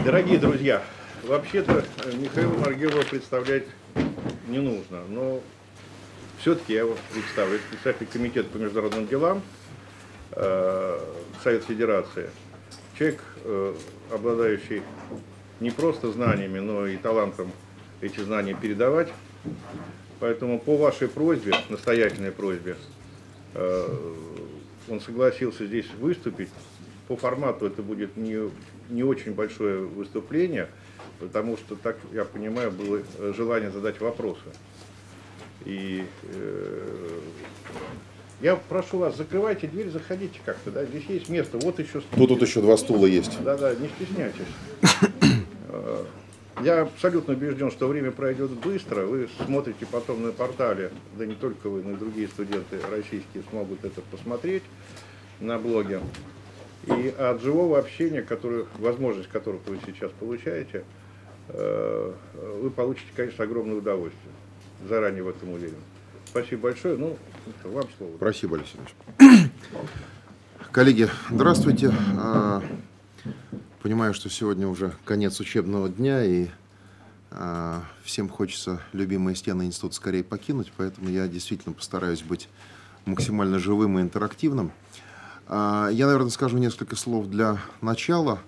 Дорогие друзья, вообще-то Михаила Маргелова представлять не нужно, но все-таки я его представлю. Это председатель комитета по международным делам Совет Федерации. Человек, обладающий не просто знаниями, но и талантом эти знания передавать. Поэтому по вашей просьбе, настоятельной просьбе, он согласился здесь выступить. По формату это будет не очень большое выступление, потому что, так я понимаю, было желание задать вопросы. И я прошу вас, закрывайте дверь, заходите как-то, да, здесь есть место, вот еще стул. Тут еще 2 стула есть. Да, не стесняйтесь. Я абсолютно убежден, что время пройдет быстро, вы смотрите потом на портале, да не только вы, но и другие студенты российские смогут это посмотреть на блоге. И от живого общения, возможность которых вы сейчас получаете, вы получите, конечно, огромное удовольствие. Заранее в этом уверен. Спасибо большое. Ну, вам слово. Спасибо, Алексей Ильич. Коллеги, здравствуйте. Понимаю, что сегодня уже конец учебного дня, и всем хочется любимые стены института скорее покинуть, поэтому я действительно постараюсь быть максимально живым и интерактивным. Я, наверное, скажу несколько слов для начала.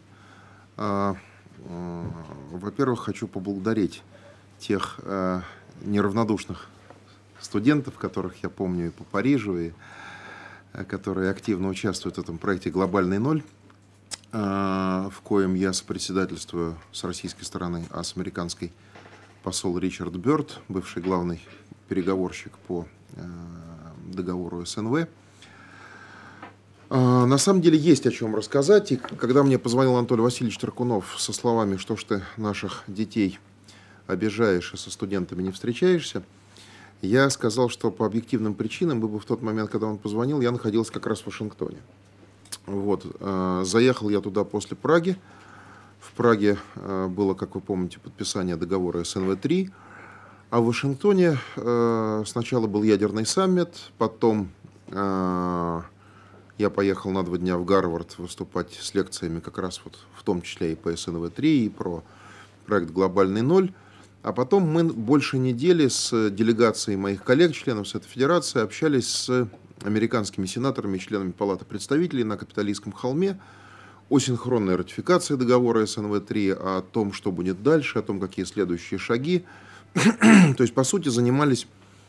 Во-первых, хочу поблагодарить тех неравнодушных студентов, которых я помню и по Парижу, и которые активно участвуют в этом проекте «Глобальный ноль», в коем я сопредседательствую с российской стороны, а с американской посол Ричард Бёрд, бывший главный переговорщик по договору СНВ. На самом деле есть о чем рассказать. И когда мне позвонил Анатолий Васильевич Таркунов со словами, что ж ты наших детей обижаешь и со студентами не встречаешься, я сказал, что по объективным причинам, в тот момент, когда он позвонил, я находился как раз в Вашингтоне. Вот. Заехал я туда после Праги. В Праге было, как вы помните, подписание договора СНВ-3. А в Вашингтоне сначала был ядерный саммит, потом я поехал на 2 дня в Гарвард выступать с лекциями как раз вот в том числе и по СНВ-3, и про проект «Глобальный ноль». А потом мы больше недели с делегацией моих коллег, членов Совета Федерации, общались с американскими сенаторами и членами Палаты представителей на Капитолийском холме о синхронной ратификации договора СНВ-3, о том, что будет дальше, о том, какие следующие шаги. То есть, по сути, занимались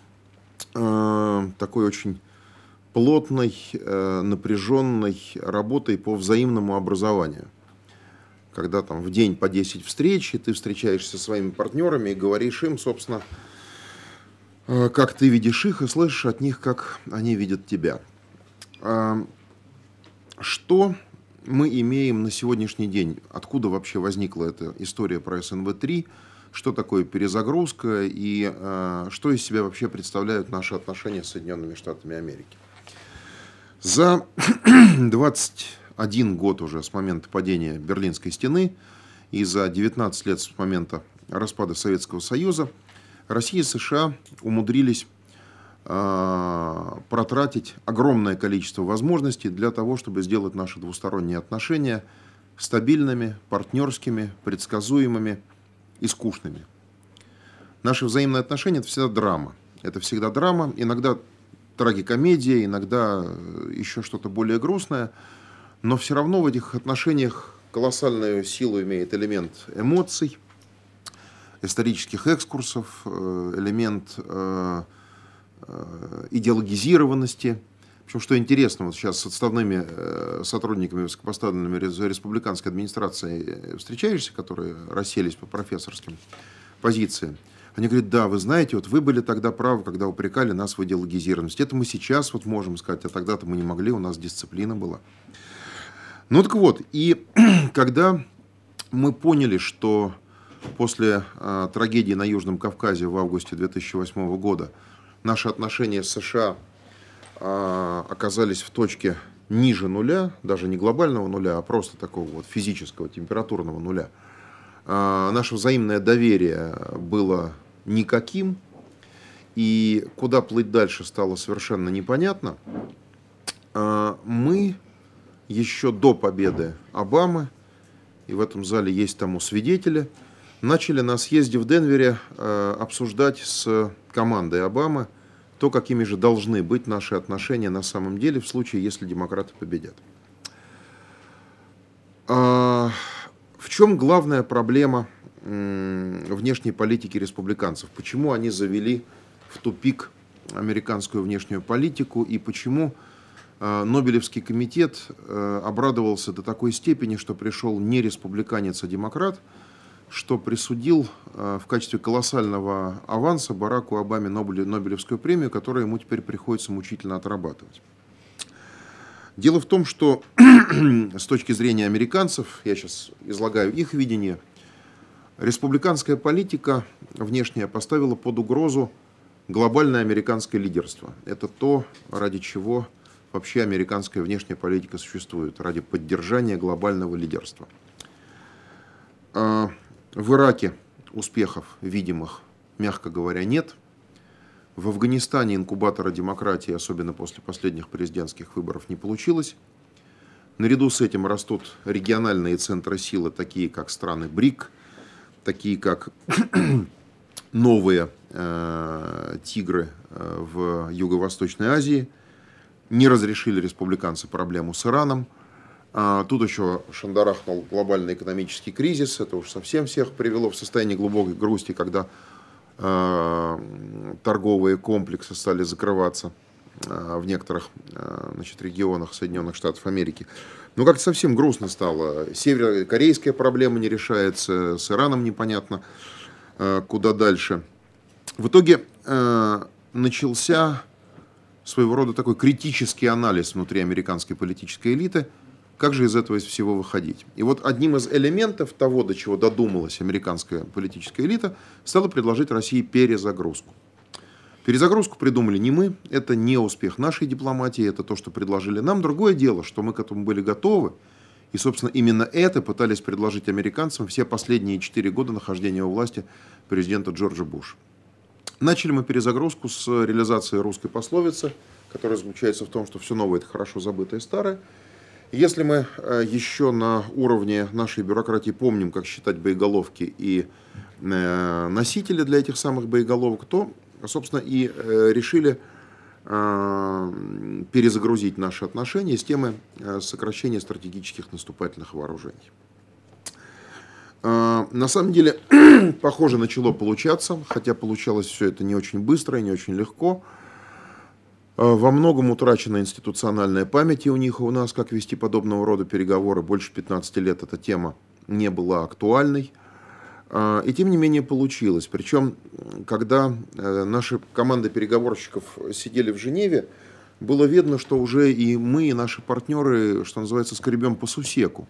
такой очень плотной, напряженной работой по взаимному образованию. Когда там в день по 10 встреч, и ты встречаешься со своими партнерами и говоришь им, собственно, как ты видишь их и слышишь от них, как они видят тебя. Что мы имеем на сегодняшний день? Откуда вообще возникла эта история про СНВ-3? Что такое перезагрузка и что из себя вообще представляют наши отношения с Соединенными Штатами Америки? За 21 год уже с момента падения Берлинской стены и за 19 лет с момента распада Советского Союза Россия и США умудрились протратить огромное количество возможностей для того, чтобы сделать наши двусторонние отношения стабильными, партнерскими, предсказуемыми и скучными. Наши взаимные отношения – это всегда драма. Это всегда драма, иногда трагикомедия, иногда еще что-то более грустное, но все равно в этих отношениях колоссальную силу имеет элемент эмоций, исторических экскурсов, элемент идеологизированности. Причем, что интересно, вот сейчас с отставными сотрудниками высокопоставленными республиканской администрации встречаешься, которые расселись по профессорским позициям. Они говорят, да, вы знаете, вот вы были тогда правы, когда упрекали нас в идеологизированности. Это мы сейчас вот можем сказать, а тогда-то мы не могли, у нас дисциплина была. Ну так вот, и когда мы поняли, что после трагедии на Южном Кавказе в августе 2008 года наши отношения с США оказались в точке ниже нуля, даже не глобального нуля, а просто такого вот физического, температурного нуля, наше взаимное доверие было никаким, и куда плыть дальше стало совершенно непонятно. Мы еще до победы Обамы и в этом зале есть тому свидетели, начали на съезде в Денвере обсуждать с командой Обамы то, какими же должны быть наши отношения на самом деле в случае, если демократы победят. В чем главная проблема внешней политики республиканцев? Почему они завели в тупик американскую внешнюю политику и почему Нобелевский комитет обрадовался до такой степени, что пришел не республиканец, а демократ, что присудил в качестве колоссального аванса Бараку Обаме Нобелевскую премию, которую ему теперь приходится мучительно отрабатывать. Дело в том, что с точки зрения американцев, я сейчас излагаю их видение, республиканская политика внешняя поставила под угрозу глобальное американское лидерство. Это то, ради чего вообще американская внешняя политика существует, ради поддержания глобального лидерства. В Ираке успехов видимых, мягко говоря, нет. В Афганистане инкубатора демократии, особенно после последних президентских выборов, не получилось. Наряду с этим растут региональные центры силы, такие как страны БРИК, такие как новые тигры в Юго-Восточной Азии. Не разрешили республиканцы проблему с Ираном. Тут еще шандарахнул глобальный экономический кризис. Это уж совсем всех привело в состояние глубокой грусти, когда торговые комплексы стали закрываться в некоторых регионах Соединенных Штатов Америки. Но как-то совсем грустно стало. Северокорейская проблема не решается, с Ираном непонятно, куда дальше. В итоге начался своего рода такой критический анализ внутри американской политической элиты, как же из этого всего выходить. И вот одним из элементов того, до чего додумалась американская политическая элита, стало предложить России перезагрузку. Перезагрузку придумали не мы, это не успех нашей дипломатии, это то, что предложили нам. Другое дело, что мы к этому были готовы, и, собственно, именно это пытались предложить американцам все последние 4 года нахождения у власти президента Джорджа Буша. Начали мы перезагрузку с реализации русской пословицы, которая заключается в том, что все новое – это хорошо забытое старое. Если мы еще на уровне нашей бюрократии помним, как считать боеголовки и носители для этих самых боеголовок, то, собственно, и решили перезагрузить наши отношения с темы сокращения стратегических наступательных вооружений. На самом деле, похоже, начало получаться, хотя получалось все это не очень быстро и не очень легко. Во многом утрачена институциональная память и у них, и у нас, как вести подобного рода переговоры. Больше 15 лет эта тема не была актуальной. И тем не менее получилось. Причем, когда наши команды переговорщиков сидели в Женеве, было видно, что уже и мы, и наши партнеры, что называется, скребем по сусеку.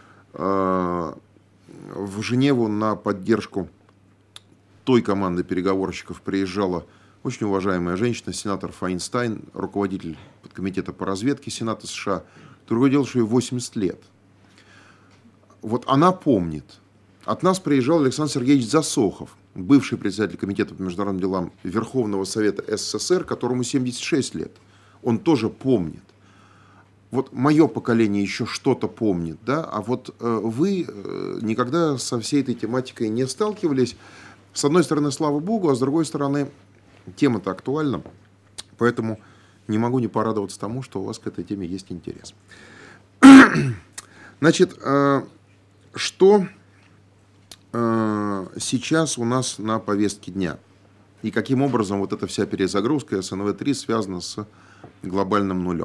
В Женеву на поддержку той команды переговорщиков приезжала очень уважаемая женщина, сенатор Файнстайн, руководитель подкомитета по разведке Сената США, другое дело, что ей 80 лет. Вот она помнит. От нас приезжал Александр Сергеевич Засохов, бывший председатель комитета по международным делам Верховного Совета СССР, которому 76 лет. Он тоже помнит. Вот мое поколение еще что-то помнит, да, а вот вы никогда со всей этой тематикой не сталкивались. С одной стороны, слава богу, а с другой стороны, тема-то актуальна, поэтому не могу не порадоваться тому, что у вас к этой теме есть интерес. Значит, что сейчас у нас на повестке дня? И каким образом вот эта вся перезагрузка СНВ-3 связана с глобальным нулем?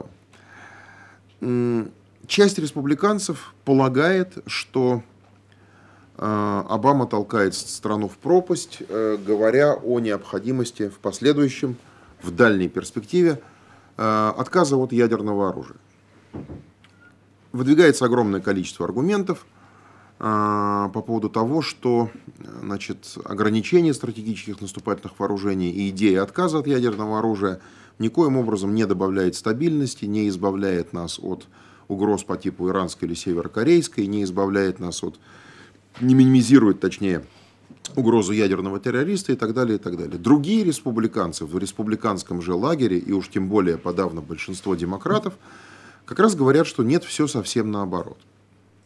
Часть республиканцев полагает, что Обама толкает страну в пропасть, говоря о необходимости в последующем, в дальней перспективе, отказа от ядерного оружия. Выдвигается огромное количество аргументов по поводу того, что, значит, ограничение стратегических наступательных вооружений и идея отказа от ядерного оружия никоим образом не добавляет стабильности, не избавляет нас от угроз по типу иранской или северокорейской, не избавляет нас от, не минимизирует, точнее, угрозу ядерного террориста и так далее, и так далее. Другие республиканцы в республиканском же лагере, и уж тем более подавно большинство демократов, как раз говорят, что нет, все совсем наоборот.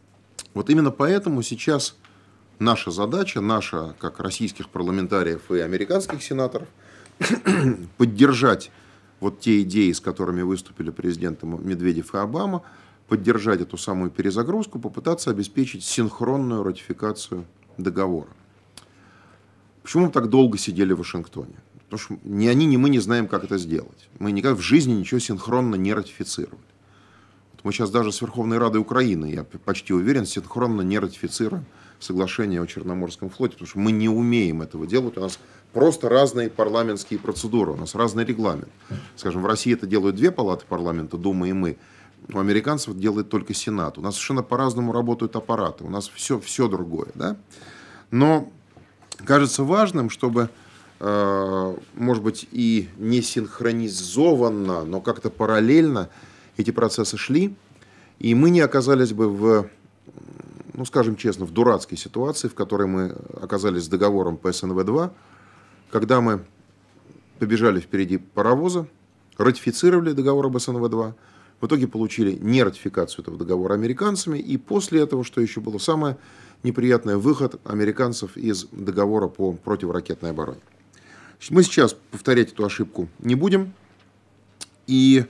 Вот именно поэтому сейчас наша задача, наша, как российских парламентариев и американских сенаторов, поддержать вот те идеи, с которыми выступили президенты Медведев и Обама, поддержать эту самую перезагрузку, попытаться обеспечить синхронную ратификацию договора. Почему мы так долго сидели в Вашингтоне? Потому что ни они, ни мы не знаем, как это сделать. Мы никогда в жизни ничего синхронно не ратифицировали. Вот мы сейчас даже с Верховной Радой Украины, я почти уверен, синхронно не ратифицируем соглашение о Черноморском флоте, потому что мы не умеем этого делать. У нас просто разные парламентские процедуры, у нас разный регламент. Скажем, в России это делают две палаты парламента, Дума и мы. У американцев делает только Сенат. У нас совершенно по-разному работают аппараты. У нас все другое. Да? Но кажется важным, чтобы, может быть, и не синхронизованно, но как-то параллельно эти процессы шли, и мы не оказались бы в, ну, скажем честно, в дурацкой ситуации, в которой мы оказались с договором по СНВ-2, когда мы побежали впереди паровоза, ратифицировали договор об СНВ-2, в итоге получили не ратификацию этого договора американцами, и после этого, что еще было самое неприятное, выход американцев из договора по противоракетной обороне. Мы сейчас повторять эту ошибку не будем, и,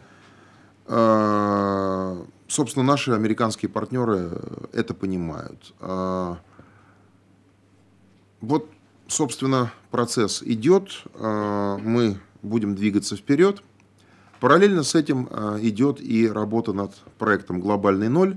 собственно, наши американские партнеры это понимают. Вот, собственно, процесс идет, мы будем двигаться вперед. Параллельно с этим идет и работа над проектом «Глобальный ноль».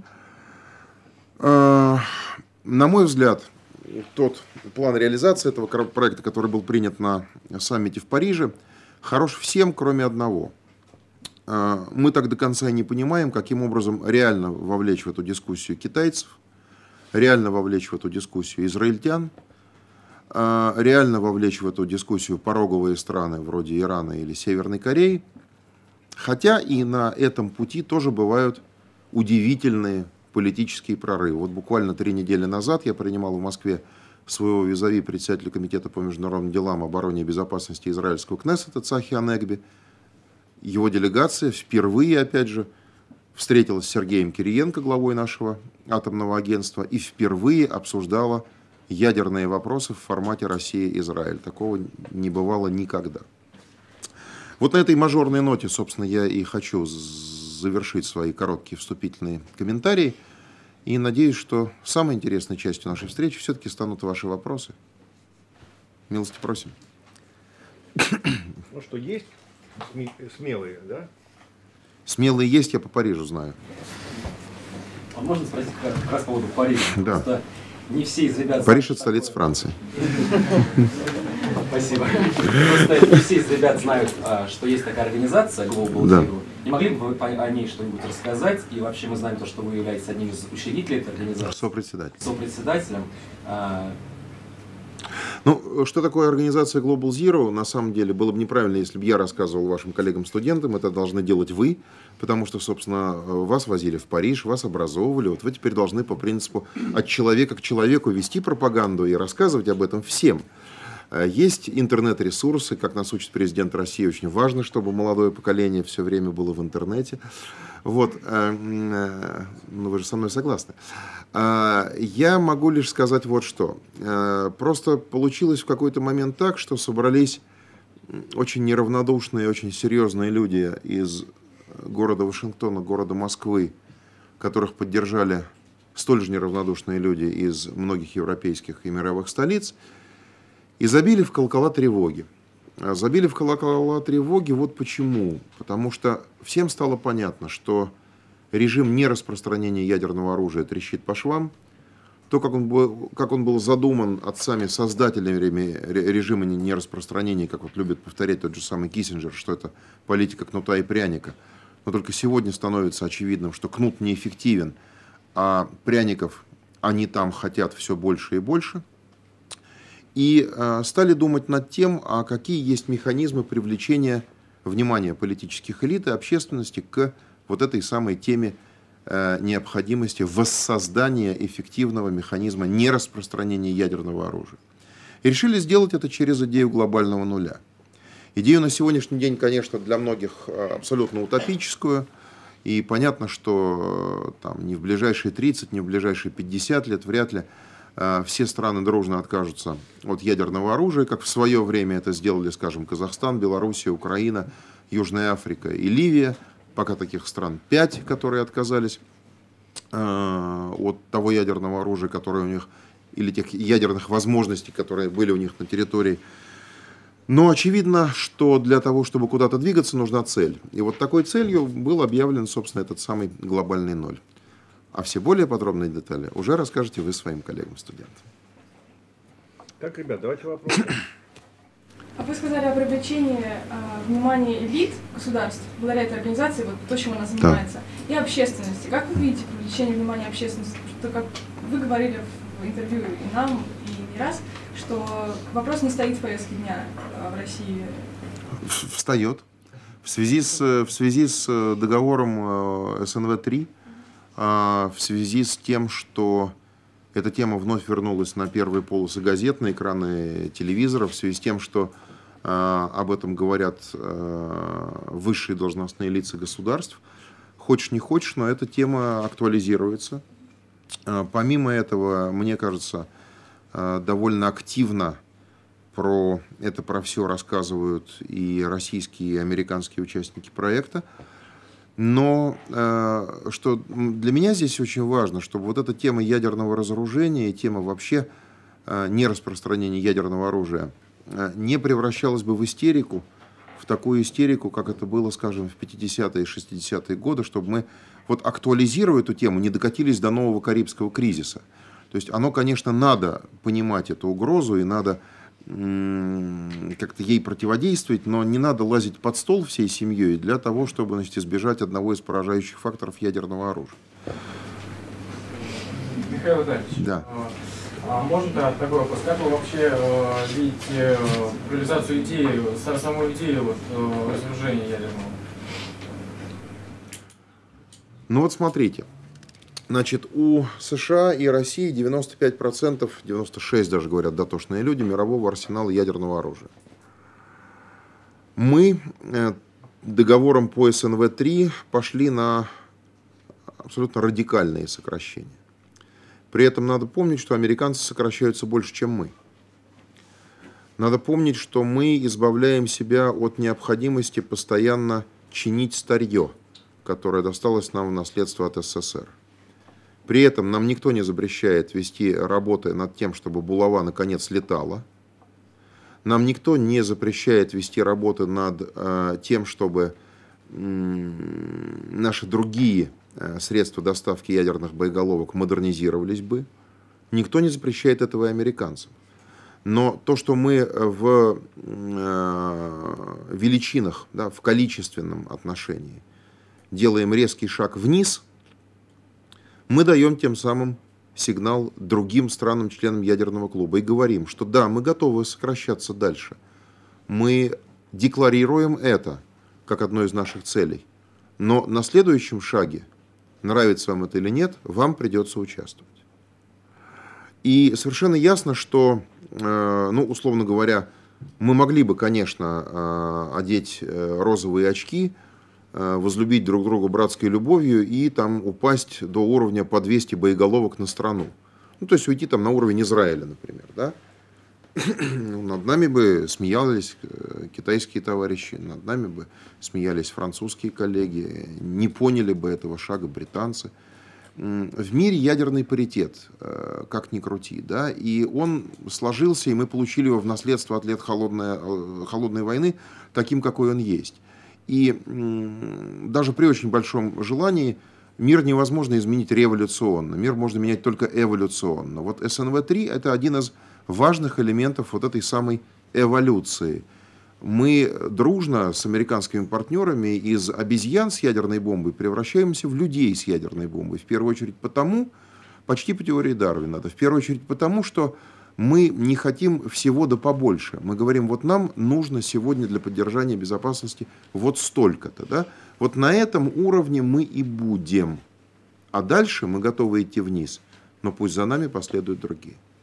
На мой взгляд, тот план реализации этого проекта, который был принят на саммите в Париже, хорош всем, кроме одного. Мы так до конца и не понимаем, каким образом реально вовлечь в эту дискуссию китайцев, реально вовлечь в эту дискуссию израильтян, реально вовлечь в эту дискуссию пороговые страны вроде Ирана или Северной Кореи. Хотя и на этом пути тоже бывают удивительные политические прорывы. Вот буквально 3 недели назад я принимал в Москве своего визави председателя Комитета по международным делам, обороне и безопасности израильского Кнессета Цахи Анегби. Его делегация впервые, опять же, встретилась с Сергеем Кириенко, главой нашего атомного агентства, и впервые обсуждала ядерные вопросы в формате Россия-Израиль. Такого не бывало никогда. Вот на этой мажорной ноте, собственно, я и хочу завершить свои короткие вступительные комментарии. И надеюсь, что самой интересной частью нашей встречи все-таки станут ваши вопросы. Милости просим. Ну что, есть смелые, да? Смелые есть, я по Парижу знаю. А можно спросить как раз по поводу Парижа? Да. Просто не все из ребят... Париж – это столица Франции. Спасибо. Просто не все из ребят знают, что есть такая организация Global Zero. Не могли бы вы о ней что-нибудь рассказать? И вообще мы знаем то, что вы являетесь одним из учредителей этой организации. Сопредседателем. Ну, что такое организация Global Zero, на самом деле, было бы неправильно, если бы я рассказывал вашим коллегам-студентам, это должны делать вы, потому что, собственно, вас возили в Париж, вас образовывали, вот вы теперь должны по принципу от человека к человеку вести пропаганду и рассказывать об этом всем. Есть интернет-ресурсы, как нас учит президент России, очень важно, чтобы молодое поколение все время было в интернете. Вот, ну вы же со мной согласны. Я могу лишь сказать вот что. Просто получилось в какой-то момент так, что собрались очень неравнодушные, очень серьезные люди из города Вашингтона, города Москвы, которых поддержали столь же неравнодушные люди из многих европейских и мировых столиц, и забили в колокола тревоги. Забили в колокола тревоги вот почему. Потому что всем стало понятно, что режим нераспространения ядерного оружия трещит по швам. То, как он был задуман отцами-создателями режима нераспространения, как вот любит повторять тот же самый Киссинджер, что это политика кнута и пряника. Но только сегодня становится очевидным, что кнут неэффективен, а пряников они там хотят все больше и больше. И стали думать над тем, какие есть механизмы привлечения внимания политических элит и общественности к вот этой самой теме необходимости воссоздания эффективного механизма нераспространения ядерного оружия. И решили сделать это через идею глобального нуля. Идею на сегодняшний день, конечно, для многих абсолютно утопическую. И понятно, что там, ни в ближайшие 30, ни в ближайшие 50 лет вряд ли все страны дружно откажутся от ядерного оружия, как в свое время это сделали, скажем, Казахстан, Белоруссия, Украина, Южная Африка и Ливия. Пока таких стран 5, которые отказались от того ядерного оружия, которое у них, или тех ядерных возможностей, которые были у них на территории. Но очевидно, что для того, чтобы куда-то двигаться, нужна цель. И вот такой целью был объявлен, собственно, этот самый глобальный ноль. А все более подробные детали уже расскажете вы своим коллегам-студентам. Так, ребят, давайте вопросы. А вы сказали о привлечении внимания элит государств, благодаря этой организации, вот то, чем она занимается, и общественности. Как вы видите привлечение внимания общественности? Потому что, как вы говорили в интервью и нам, и не раз, что вопрос не стоит в повестке дня в России. Встает. В связи с договором СНВ-3, в связи с тем, что эта тема вновь вернулась на первые полосы газет, на экраны телевизоров, в связи с тем, что об этом говорят высшие должностные лица государств. Хочешь не хочешь, но эта тема актуализируется. Помимо этого, мне кажется, довольно активно про все рассказывают и российские, и американские участники проекта. Но что для меня здесь очень важно, чтобы вот эта тема ядерного разоружения и тема вообще нераспространения ядерного оружия не превращалась бы в истерику, в такую истерику, как это было, скажем, в 50-е и 60-е годы, чтобы мы, вот актуализируя эту тему, не докатились до нового Карибского кризиса. То есть оно, конечно, надо понимать эту угрозу и надо как-то ей противодействовать, но не надо лазить под стол всей семьей для того, чтобы, значит, избежать одного из поражающих факторов ядерного оружия. Михаил Витальевич, да. Можно такой вопрос? Как вы вообще видите реализацию идеи, саму идею разоружения ядерного? Ну вот смотрите. Значит, у США и России 95%, 96% даже говорят дотошные люди, мирового арсенала ядерного оружия. Мы договором по СНВ-3 пошли на абсолютно радикальные сокращения. При этом надо помнить, что американцы сокращаются больше, чем мы. Надо помнить, что мы избавляем себя от необходимости постоянно чинить старье, которое досталось нам в наследство от СССР. При этом нам никто не запрещает вести работы над тем, чтобы булава наконец летала. Нам никто не запрещает вести работы над тем, чтобы наши другие средства доставки ядерных боеголовок модернизировались бы. Никто не запрещает этого и американцам. Но то, что мы в величинах, да, в количественном отношении делаем резкий шаг вниз, мы даем тем самым сигнал другим странам-членам ядерного клуба и говорим, что да, мы готовы сокращаться дальше. Мы декларируем это как одну из наших целей. Но на следующем шаге, нравится вам это или нет, вам придется участвовать. И совершенно ясно, что, условно говоря, мы могли бы, конечно, одеть розовые очки, возлюбить друг друга братской любовью и там упасть до уровня по 200 боеголовок на страну. Ну, то есть уйти там на уровень Израиля, например, да? Над нами бы смеялись китайские товарищи, над нами бы смеялись французские коллеги, не поняли бы этого шага британцы. В мире ядерный паритет, как ни крути, да, и он сложился, и мы получили его в наследство от лет холодной войны таким, какой он есть. И даже при очень большом желании мир невозможно изменить революционно. Мир можно менять только эволюционно. Вот СНВ-3 – это один из важных элементов вот этой самой эволюции. Мы дружно с американскими партнерами из обезьян с ядерной бомбой превращаемся в людей с ядерной бомбой. В первую очередь потому, почти по теории Дарвина, в первую очередь потому, что мы не хотим всего да побольше. Мы говорим, вот нам нужно сегодня для поддержания безопасности вот столько-то. Да? Вот на этом уровне мы и будем. А дальше мы готовы идти вниз. Но пусть за нами последуют другие.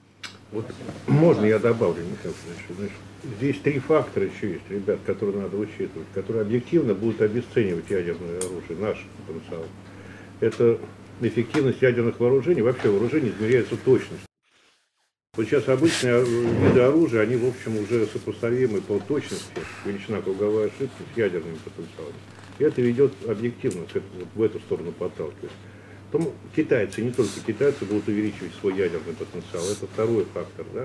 Вот можно я добавлю, Михаил Федорович? Здесь три фактора еще есть, ребят, которые надо учитывать, которые объективно будут обесценивать ядерное оружие, наш потенциал. Это эффективность ядерных вооружений. Вообще вооружение измеряется точностью. Вот сейчас обычные виды оружия, они, в общем, уже сопоставимы по точности, величина круговой ошибки с ядерными потенциалами. И это ведет объективно в эту сторону подталкивает. Потом китайцы, не только китайцы, будут увеличивать свой ядерный потенциал. Это второй фактор, да?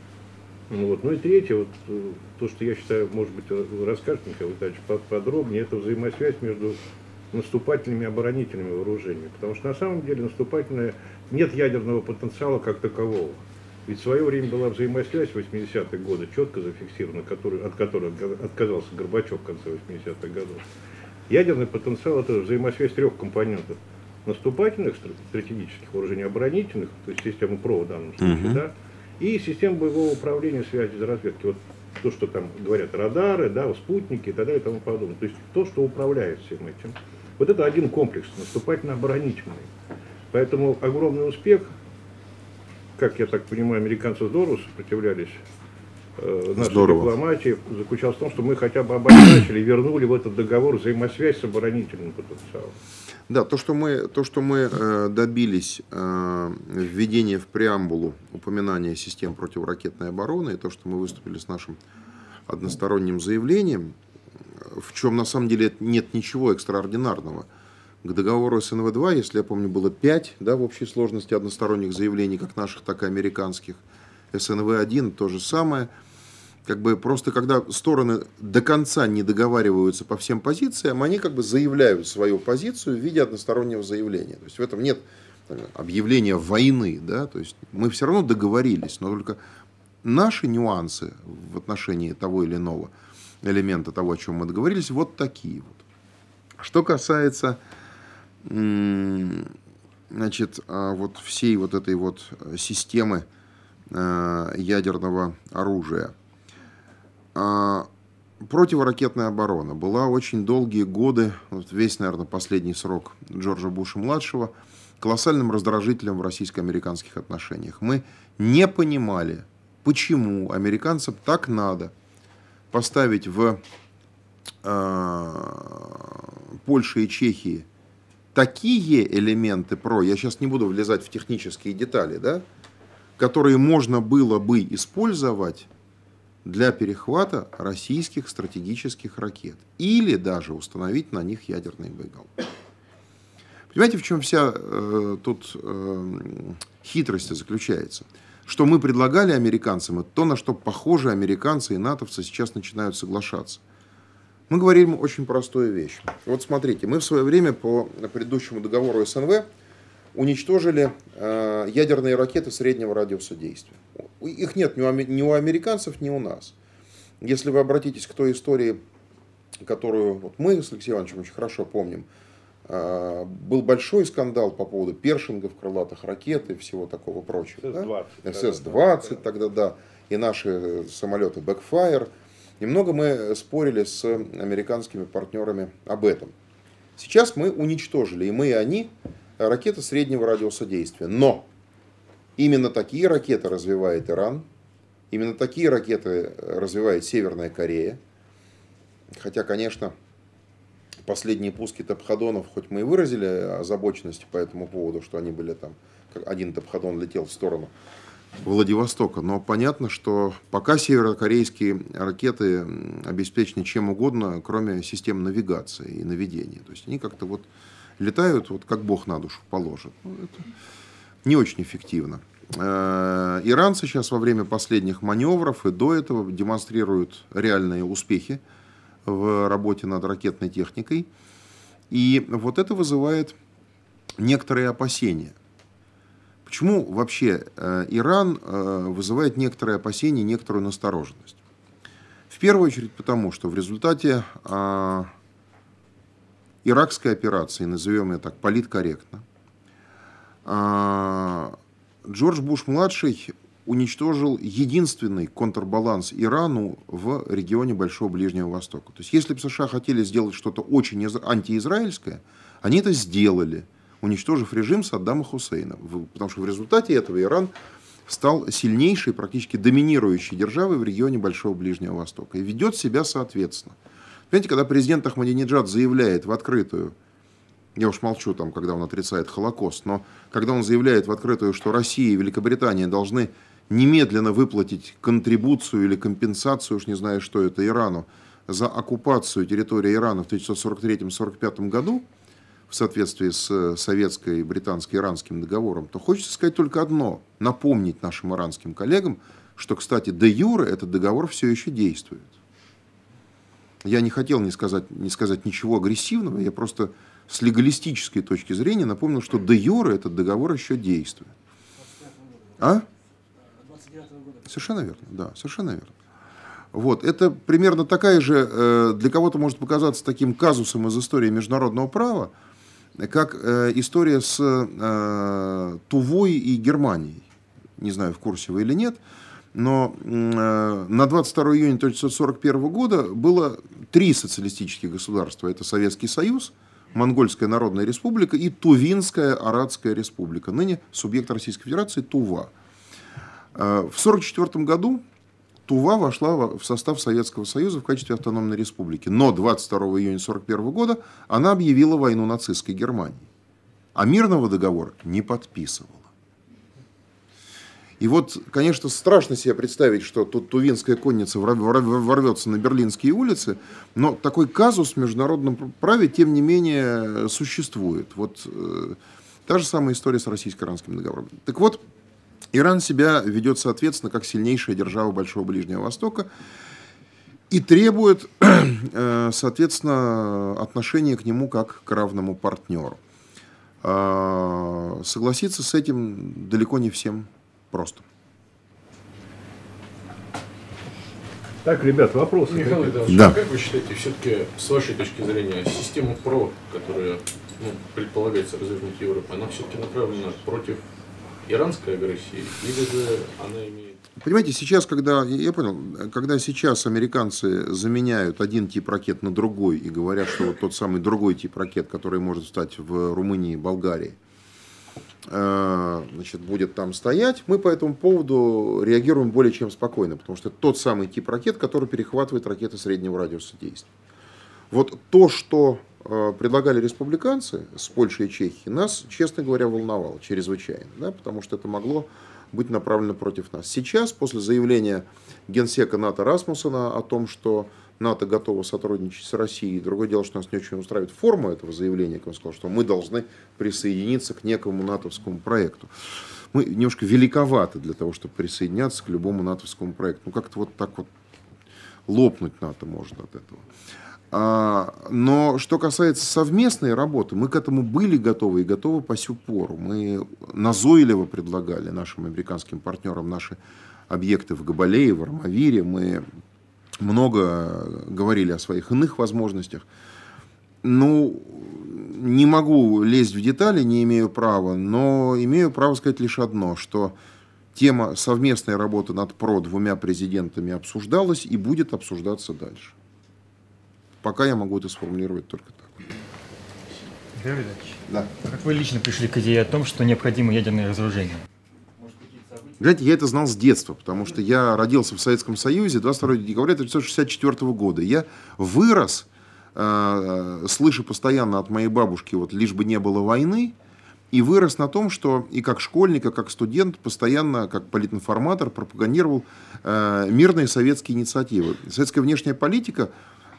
Вот. Ну и третье, вот, то, что я считаю, может быть, расскажет Михаил Витальевич подробнее, это взаимосвязь между наступательными и оборонительными вооружениями. Потому что на самом деле наступательное нет ядерного потенциала как такового. Ведь в свое время была взаимосвязь в 80-е годы, четко зафиксирована, от которой отказался Горбачев в конце 80-х годов. Ядерный потенциал – это взаимосвязь трех компонентов. Наступательных стратегических вооружений, оборонительных, то есть системы ПРО в данном случае, да, и систем боевого управления, связи, разведки. Вот то, что там говорят, радары, да, спутники и так далее и тому подобное. То есть то, что управляет всем этим. Вот это один комплекс, наступательно-оборонительный. Поэтому огромный успех, как я так понимаю, американцы здорово сопротивлялись нашей дипломатии, заключался в том, что мы хотя бы обозначили, вернули в этот договор взаимосвязь с оборонительным потенциалом. Да, то, что мы добились введения в преамбулу упоминания систем противоракетной обороны, и то, что мы выступили с нашим односторонним заявлением, в чем на самом деле нет ничего экстраординарного. К договору СНВ-2, если я помню, было 5, да, в общей сложности односторонних заявлений, как наших, так и американских. СНВ-1 то же самое. Как бы просто когда стороны до конца не договариваются по всем позициям, они как бы заявляют свою позицию в виде одностороннего заявления. То есть в этом нет объявления войны, да, то есть мы все равно договорились, но только наши нюансы в отношении того или иного элемента того, о чем мы договорились, вот такие вот. Что касается, значит, вот всей вот этой вот системы ядерного оружия. Противоракетная оборона была очень долгие годы, вот весь, наверное, последний срок Джорджа Буша-младшего, колоссальным раздражителем в российско-американских отношениях. Мы не понимали, почему американцам так надо поставить в Польше и Чехии такие элементы ПРО, я сейчас не буду влезать в технические детали, да, которые можно было бы использовать для перехвата российских стратегических ракет или даже установить на них ядерные боеголовки. Понимаете, в чем вся тут хитрость заключается? Что мы предлагали американцам, это то, на что, похоже, американцы и натовцы сейчас начинают соглашаться. Мы говорим очень простую вещь. Вот смотрите, мы в свое время по предыдущему договору СНВ уничтожили ядерные ракеты среднего радиуса действия. Их нет ни у американцев, ни у нас. Если вы обратитесь к той истории, которую вот мы с Алексеем Ивановичем очень хорошо помним, был большой скандал по поводу першингов, крылатых ракет и всего такого прочего. СС-20 тогда, да, и наши самолеты Backfire. Немного мы спорили с американскими партнерами об этом. Сейчас мы уничтожили, и мы, и они, ракеты среднего радиуса действия. Но именно такие ракеты развивает Иран, именно такие ракеты развивает Северная Корея. Хотя, конечно, последние пуски топходонов, хоть мы и выразили озабоченность по этому поводу, что они были там, один топходон летел в сторону Владивостока, но понятно, что пока северокорейские ракеты обеспечены чем угодно, кроме систем навигации и наведения. То есть они как-то вот летают, вот как Бог на душу положит. Ну, это не очень эффективно. Иранцы сейчас во время последних маневров и до этого демонстрируют реальные успехи в работе над ракетной техникой. И вот это вызывает некоторые опасения. Почему вообще Иран вызывает некоторые опасения, некоторую настороженность? В первую очередь потому, что в результате иракской операции, назовем ее так политкорректно, Джордж Буш-младший уничтожил единственный контрбаланс Ирану в регионе Большого Ближнего Востока. То есть, если бы США хотели сделать что-то очень антиизраильское, они это сделали, уничтожив режим Саддама Хусейна. Потому что в результате этого Иран стал сильнейшей, практически доминирующей державой в регионе Большого Ближнего Востока. И ведет себя соответственно. Понимаете, когда президент Ахмадинеджад заявляет в открытую, я уж молчу, там, когда он отрицает Холокост, но когда он заявляет в открытую, что Россия и Великобритания должны немедленно выплатить контрибуцию или компенсацию, уж не знаю, что это, Ирану, за оккупацию территории Ирана в 1943-1945 году, в соответствии с советско- британско-иранским договором, то хочется сказать только одно, напомнить нашим иранским коллегам, что, кстати, де юре этот договор все еще действует. Я не хотел не сказать ничего агрессивного, я просто с легалистической точки зрения напомнил, что де юре этот договор еще действует. А? Совершенно верно, да, совершенно верно. Вот, это примерно такая же, для кого-то может показаться таким казусом из истории международного права, как история с Тувой и Германией. Не знаю, в курсе вы или нет, но на 22 июня 1941 года было 3 социалистических государства. Это Советский Союз, Монгольская Народная Республика и Тувинская Арадская Республика, ныне субъект Российской Федерации Тува. В 1944 году Тува вошла в состав Советского Союза в качестве автономной республики. Но 22 июня 1941 года она объявила войну нацистской Германии. А мирного договора не подписывала. И вот, конечно, страшно себе представить, что тут тувинская конница ворвется на берлинские улицы, но такой казус в международном праве, тем не менее, существует. Вот та же самая история с российско-иранским договором. Так вот, Иран себя ведет, соответственно, как сильнейшая держава Большого Ближнего Востока и требует, соответственно, отношения к нему как к равному партнеру. Согласиться с этим далеко не всем просто. Так, ребят, вопросы? Михаил Ильич, да. Как вы считаете, все-таки, с вашей точки зрения, система ПРО, которая предполагается развернуть Европу, она все-таки направлена против иранской агрессии, или же она имеет... Понимаете, сейчас, когда сейчас американцы заменяют один тип ракет на другой и говорят, что вот тот самый другой тип ракет, который может встать в Румынии и Болгарии, значит, будет там стоять, мы по этому поводу реагируем более чем спокойно, потому что это тот самый тип ракет, который перехватывает ракеты среднего радиуса действия. Вот то, что предлагали республиканцы с Польшей и Чехией, нас, честно говоря, волновало чрезвычайно, да, потому что это могло быть направлено против нас. Сейчас, после заявления генсека НАТО Расмуссена о том, что НАТО готово сотрудничать с Россией, другое дело, что нас не очень устраивает форма этого заявления, как он сказал, что мы должны присоединиться к некому натовскому проекту. Мы немножко великоваты для того, чтобы присоединяться к любому натовскому проекту. Ну, как-то вот так вот лопнуть НАТО может от этого. Но что касается совместной работы, мы к этому были готовы и готовы по сю пору. Мы назойливо предлагали нашим американским партнерам наши объекты в Габалее, в Армавире. Мы много говорили о своих иных возможностях. Ну, не могу лезть в детали, не имею права, но имею право сказать лишь одно, что тема совместной работы над ПРО 2 президентами обсуждалась и будет обсуждаться дальше. Пока я могу это сформулировать только так. Михаил Ильич, Да. как вы лично пришли к идее о том, что необходимо ядерное разоружение? Знаете, я это знал с детства, потому что я родился в Советском Союзе 22 декабря 1964 года. Я вырос, слыша постоянно от моей бабушки, вот, лишь бы не было войны, и вырос на том, что и как школьник, и как студент постоянно, как политинформатор, пропагандировал мирные советские инициативы. Советская внешняя политика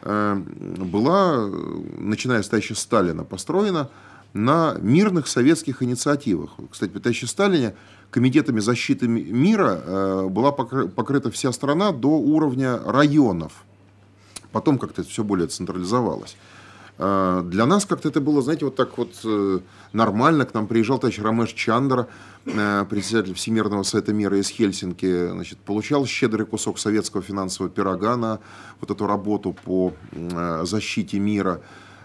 была, начиная с товарища Сталина, построена на мирных советских инициативах. Кстати, при товарище Сталине комитетами защиты мира была покрыта вся страна до уровня районов. Потом как-то это все более централизовалось. Для нас как-то это было, знаете, вот так вот нормально. К нам приезжал товарищ Рамеш Чандра, председатель Всемирного совета мира из Хельсинки, значит, получал щедрый кусок советского финансового пирога на вот эту работу по защите мира.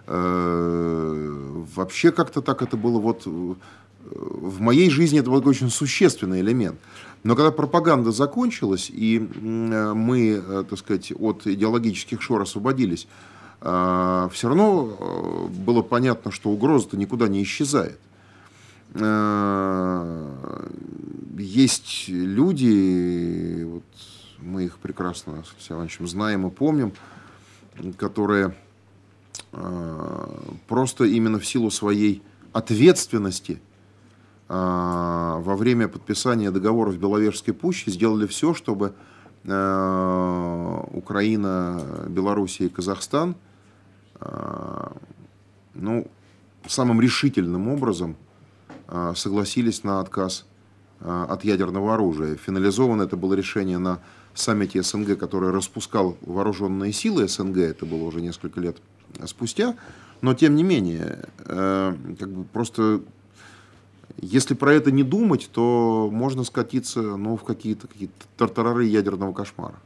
Вообще как-то так это было вот... В моей жизни это был очень существенный элемент. Но когда пропаганда закончилась, и мы, так сказать, от идеологических шор освободились, все равно было понятно, что угроза-то никуда не исчезает. есть люди, вот мы их прекрасно с Алексеем Ивановичем знаем и помним, которые просто именно в силу своей ответственности во время подписания договора в Беловежской пуще сделали все, чтобы Украина, Белоруссия и Казахстан самым решительным образом согласились на отказ от ядерного оружия. Финализовано это было решение на саммите СНГ, который распускал вооруженные силы СНГ, это было уже несколько лет спустя, но тем не менее, просто если про это не думать, то можно скатиться в какие-то тартарары ядерного кошмара.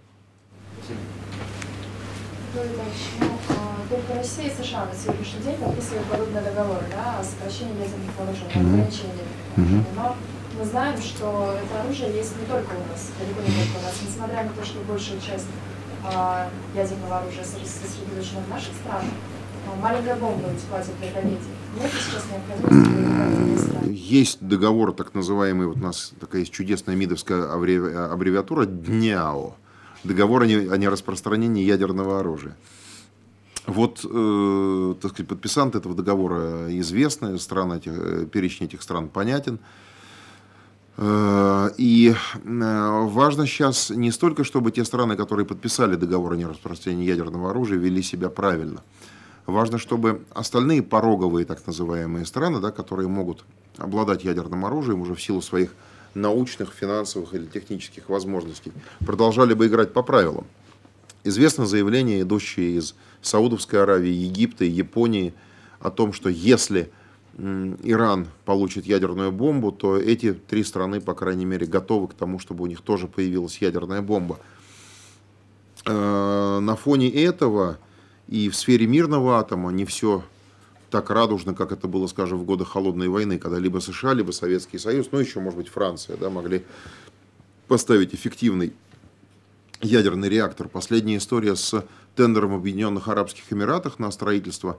Только Россия и США на сегодняшний день подписывают подобные договоры, о сокращении ядерных вооружений, ограничении ядерных вооружений. Но мы знаем, что это оружие есть не только у нас, далеко не только у нас, несмотря на то, что большая часть ядерного оружия сосредоточена в наших странах. Маленькая бомба ведь хватит для трагедии. Нет сейчас необходимости. Есть договор, так называемый, вот у нас такая есть чудесная МИДовская аббревиатура ДНЯО. Договор о нераспространении ядерного оружия. Вот, так сказать, подписанты этого договора известны, перечень этих стран понятен. И важно сейчас не столько, чтобы те страны, которые подписали договор о нераспространении ядерного оружия, вели себя правильно. Важно, чтобы остальные пороговые, так называемые страны, которые могут обладать ядерным оружием уже в силу своих научных, финансовых или технических возможностей, продолжали бы играть по правилам. Известно заявление, идущее из Саудовской Аравии, Египта и Японии, о том, что если Иран получит ядерную бомбу, то эти три страны, по крайней мере, готовы к тому, чтобы у них тоже появилась ядерная бомба. На фоне этого и в сфере мирного атома не все так радужно, как это было, скажем, в годы Холодной войны, когда либо США, либо Советский Союз, еще, может быть, Франция, могли поставить эффективный ядерный реактор. Последняя история с тендером в Объединенных Арабских Эмиратах на строительство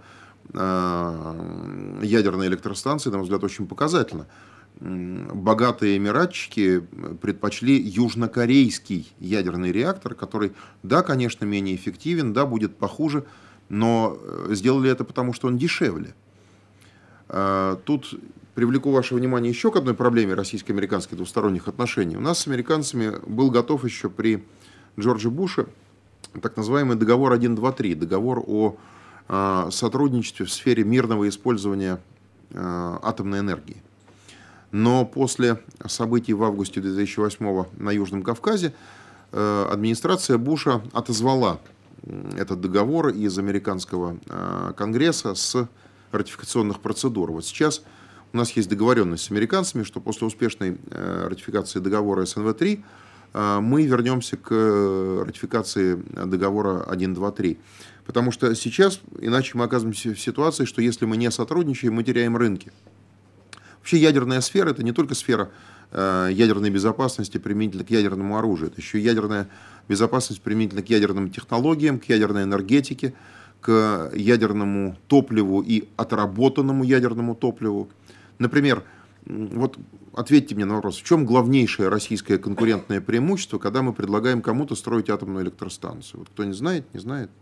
ядерной электростанции, на мой взгляд, очень показательно. Богатые эмиратчики предпочли южнокорейский ядерный реактор, который, конечно, менее эффективен, будет похуже, но сделали это потому, что он дешевле. Тут привлеку ваше внимание еще к одной проблеме российско-американских двусторонних отношений. У нас с американцами был готов еще при Джорджа Буша так называемый договор 1.2.3, договор о сотрудничестве в сфере мирного использования атомной энергии. Но после событий в августе 2008 на Южном Кавказе администрация Буша отозвала этот договор из американского Конгресса с ратификационных процедур. Вот сейчас у нас есть договоренность с американцами, что после успешной ратификации договора СНВ-3 мы вернемся к ратификации договора 1.2.3. Потому что сейчас, иначе мы оказываемся в ситуации, что если мы не сотрудничаем, мы теряем рынки. Вообще ядерная сфера – это не только сфера ядерной безопасности применительно к ядерному оружию. Это еще и ядерная безопасность применительно к ядерным технологиям, к ядерной энергетике, к ядерному топливу и отработанному ядерному топливу. Например, вот ответьте мне на вопрос, в чем главнейшее российское конкурентное преимущество, когда мы предлагаем кому-то строить атомную электростанцию? Вот кто не знает, не знает.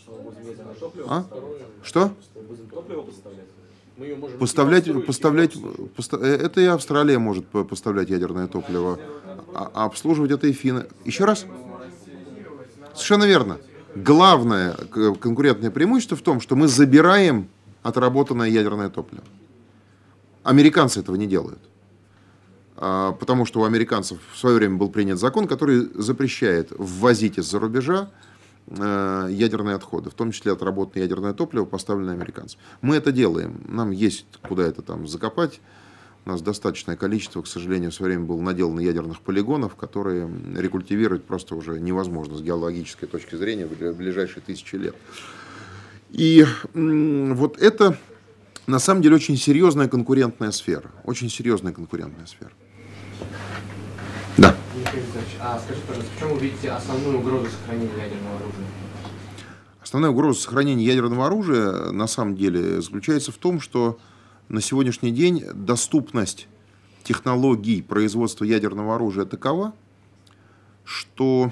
Что? Поставлять, это и Австралия может поставлять ядерное топливо, а обслуживать это и финны. Еще раз? Совершенно верно. Главное конкурентное преимущество в том, что мы забираем отработанное ядерное топливо. Американцы этого не делают. Потому что у американцев в свое время был принят закон, который запрещает ввозить из-за рубежа ядерные отходы, в том числе отработанное ядерное топливо, поставленное американцам. Мы это делаем. Нам есть куда это там закопать. У нас достаточное количество, к сожалению, в свое время было наделано ядерных полигонов, которые рекультивировать просто уже невозможно с геологической точки зрения в ближайшие 1000 лет. И вот это на самом деле очень серьезная конкурентная сфера. Очень серьезная конкурентная сфера. Да. Михаил Викторович, а скажите, пожалуйста, в чем вы видите основную угрозу сохранения ядерного оружия? Основная угроза сохранения ядерного оружия на самом деле заключается в том, что на сегодняшний день доступность технологий производства ядерного оружия такова, что,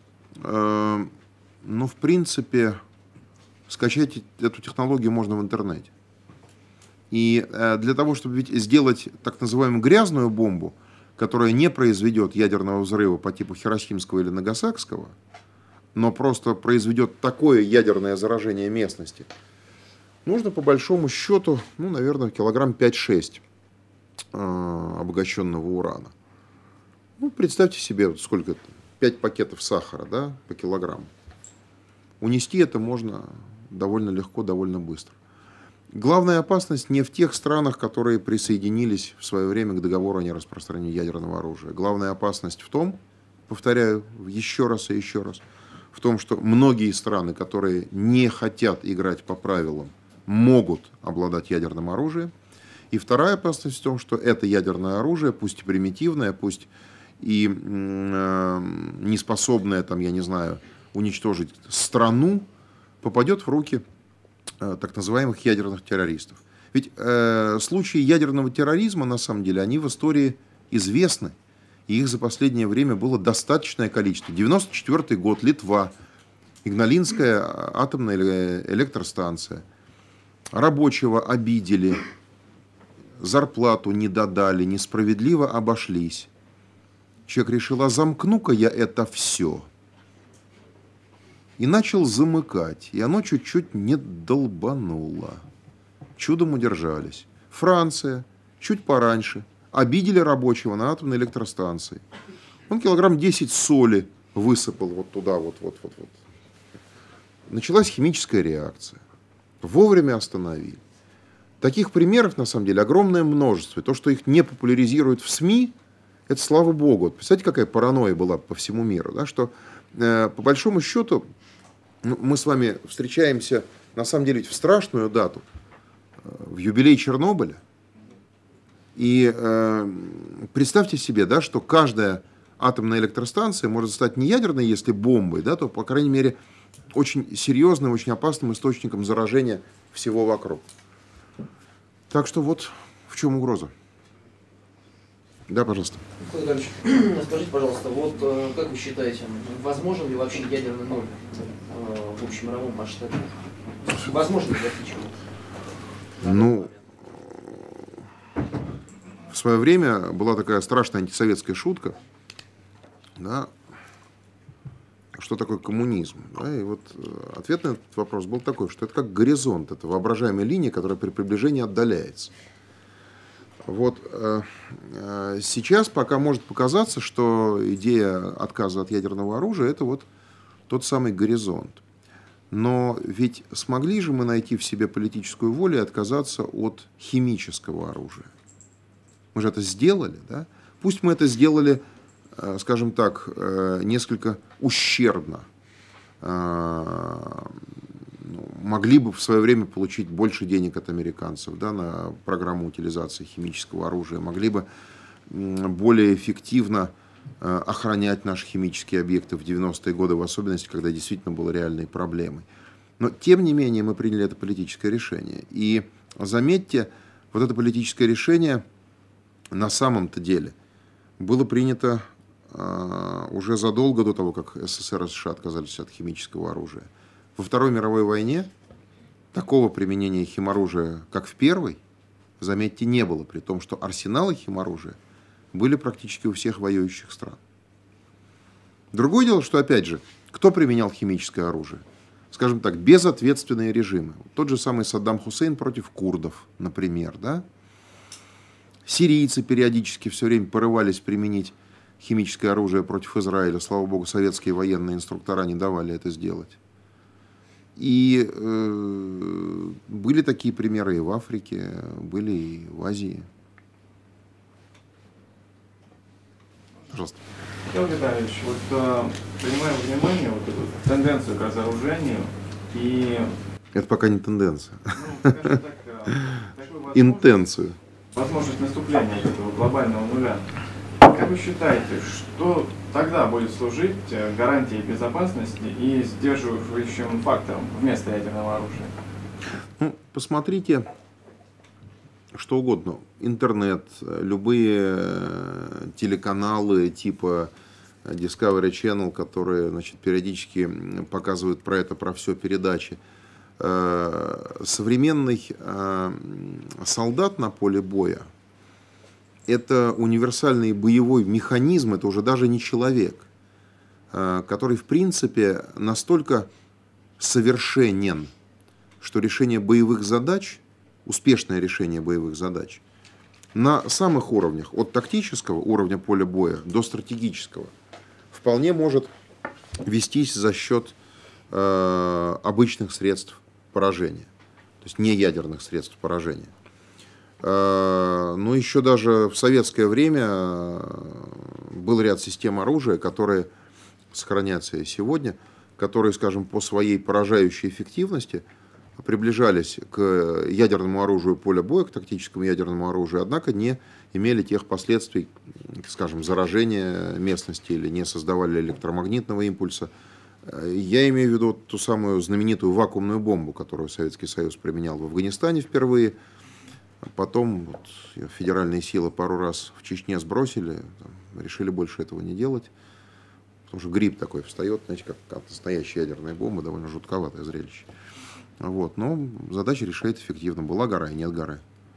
ну, в принципе, скачать эту технологию можно в интернете. И для того, чтобы ведь сделать так называемую грязную бомбу, которая не произведет ядерного взрыва по типу Хиросимского или Нагасакского, но просто произведет такое ядерное заражение местности, нужно по большому счету, ну, наверное, килограмм 5-6 обогащенного урана. Ну, представьте себе, сколько это, 5 пакетов сахара, да, по килограмму. Унести это можно довольно легко, довольно быстро. Главная опасность не в тех странах, которые присоединились в свое время к договору о нераспространении ядерного оружия. Главная опасность в том, повторяю еще раз и еще раз, в том, что многие страны, которые не хотят играть по правилам, могут обладать ядерным оружием. И вторая опасность в том, что это ядерное оружие, пусть и примитивное, пусть и не способное, там, я не знаю, уничтожить страну, попадет в руки так называемых ядерных террористов. Ведь случаи ядерного терроризма, на самом деле, они в истории известны. И их за последнее время было достаточное количество. 1994 год, Литва, Игналинская атомная электростанция. Рабочего обидели, зарплату не додали, несправедливо обошлись. Человек решил, а замкну-ка я это все. И начал замыкать, и оно чуть-чуть не долбануло. Чудом удержались. Франция чуть пораньше обидели рабочего на атомной электростанции. Он килограмм 10 соли высыпал вот туда, вот. Началась химическая реакция. Вовремя остановили. Таких примеров, на самом деле, огромное множество. И то, что их не популяризируют в СМИ, это слава богу. Представляете, какая паранойя была по всему миру, да? Что по большому счету мы с вами встречаемся, на самом деле, в страшную дату, в юбилей Чернобыля. И представьте себе, да, что каждая атомная электростанция может стать не ядерной, если бомбой, да, то, по крайней мере, очень серьезным, очень опасным источником заражения всего вокруг. Так что вот в чем угроза. Да, пожалуйста. Николай скажите, пожалуйста, вот как вы считаете, возможен ли вообще ядерный ноль в общемировом масштабе? Возможно ли достичь его? Ну, в свое время была такая страшная антисоветская шутка, да, что такое коммунизм. Да, и вот ответ на этот вопрос был такой, что это как горизонт, это воображаемая линия, которая при приближении отдаляется. Вот сейчас пока может показаться, что идея отказа от ядерного оружия – это вот тот самый горизонт. Но ведь смогли же мы найти в себе политическую волю и отказаться от химического оружия? Мы же это сделали, да? Пусть мы это сделали, скажем так, несколько ущербно. Могли бы в свое время получить больше денег от американцев, да, на программу утилизации химического оружия, могли бы более эффективно охранять наши химические объекты в 90-е годы, в особенности, когда действительно были реальные проблемы. Но, тем не менее, мы приняли это политическое решение. И заметьте, вот это политическое решение на самом-то деле было принято уже задолго до того, как СССР и США отказались от химического оружия. Во Второй мировой войне такого применения химоружия, как в Первой, заметьте, не было, при том, что арсеналы химоружия были практически у всех воюющих стран. Другое дело, что, опять же, кто применял химическое оружие? Скажем так, безответственные режимы. Тот же самый Саддам Хусейн против курдов, например. Да? Сирийцы периодически все время порывались применить химическое оружие против Израиля. Слава богу, советские военные инструктора не давали это сделать. И были такие примеры и в Африке, были и в Азии. Пожалуйста. Михаил Витальевич, вот принимаем во внимание вот эту тенденцию к разоружению и... Это пока не тенденция. Ну, скажем так, интенцию. Возможность наступления этого глобального нуля. Как вы считаете, что тогда будет служить гарантией безопасности и сдерживающим фактором вместо ядерного оружия? Ну, посмотрите, что угодно. Интернет, любые телеканалы типа Discovery Channel, которые, значит, периодически показывают про это, про все передачи. Современный солдат на поле боя — это универсальный боевой механизм, это уже даже не человек, который, в принципе, настолько совершенен, что решение боевых задач, успешное решение боевых задач на самых уровнях, от тактического уровня поля боя до стратегического, вполне может вестись за счет обычных средств поражения, то есть не ядерных средств поражения. Но еще даже в советское время был ряд систем оружия, которые сохранятся и сегодня, которые, скажем, по своей поражающей эффективности приближались к ядерному оружию поля боя, к тактическому ядерному оружию, однако не имели тех последствий, скажем, заражения местности или не создавали электромагнитного импульса. Я имею в виду ту самую знаменитую вакуумную бомбу, которую Советский Союз применял в Афганистане впервые. Потом вот, федеральные силы пару раз в Чечне сбросили, решили больше этого не делать. Потому что гриб такой встает, знаете, как настоящая ядерная бомба, довольно жутковатое зрелище. Вот, но задача решает эффективно. Была гора и нет горы.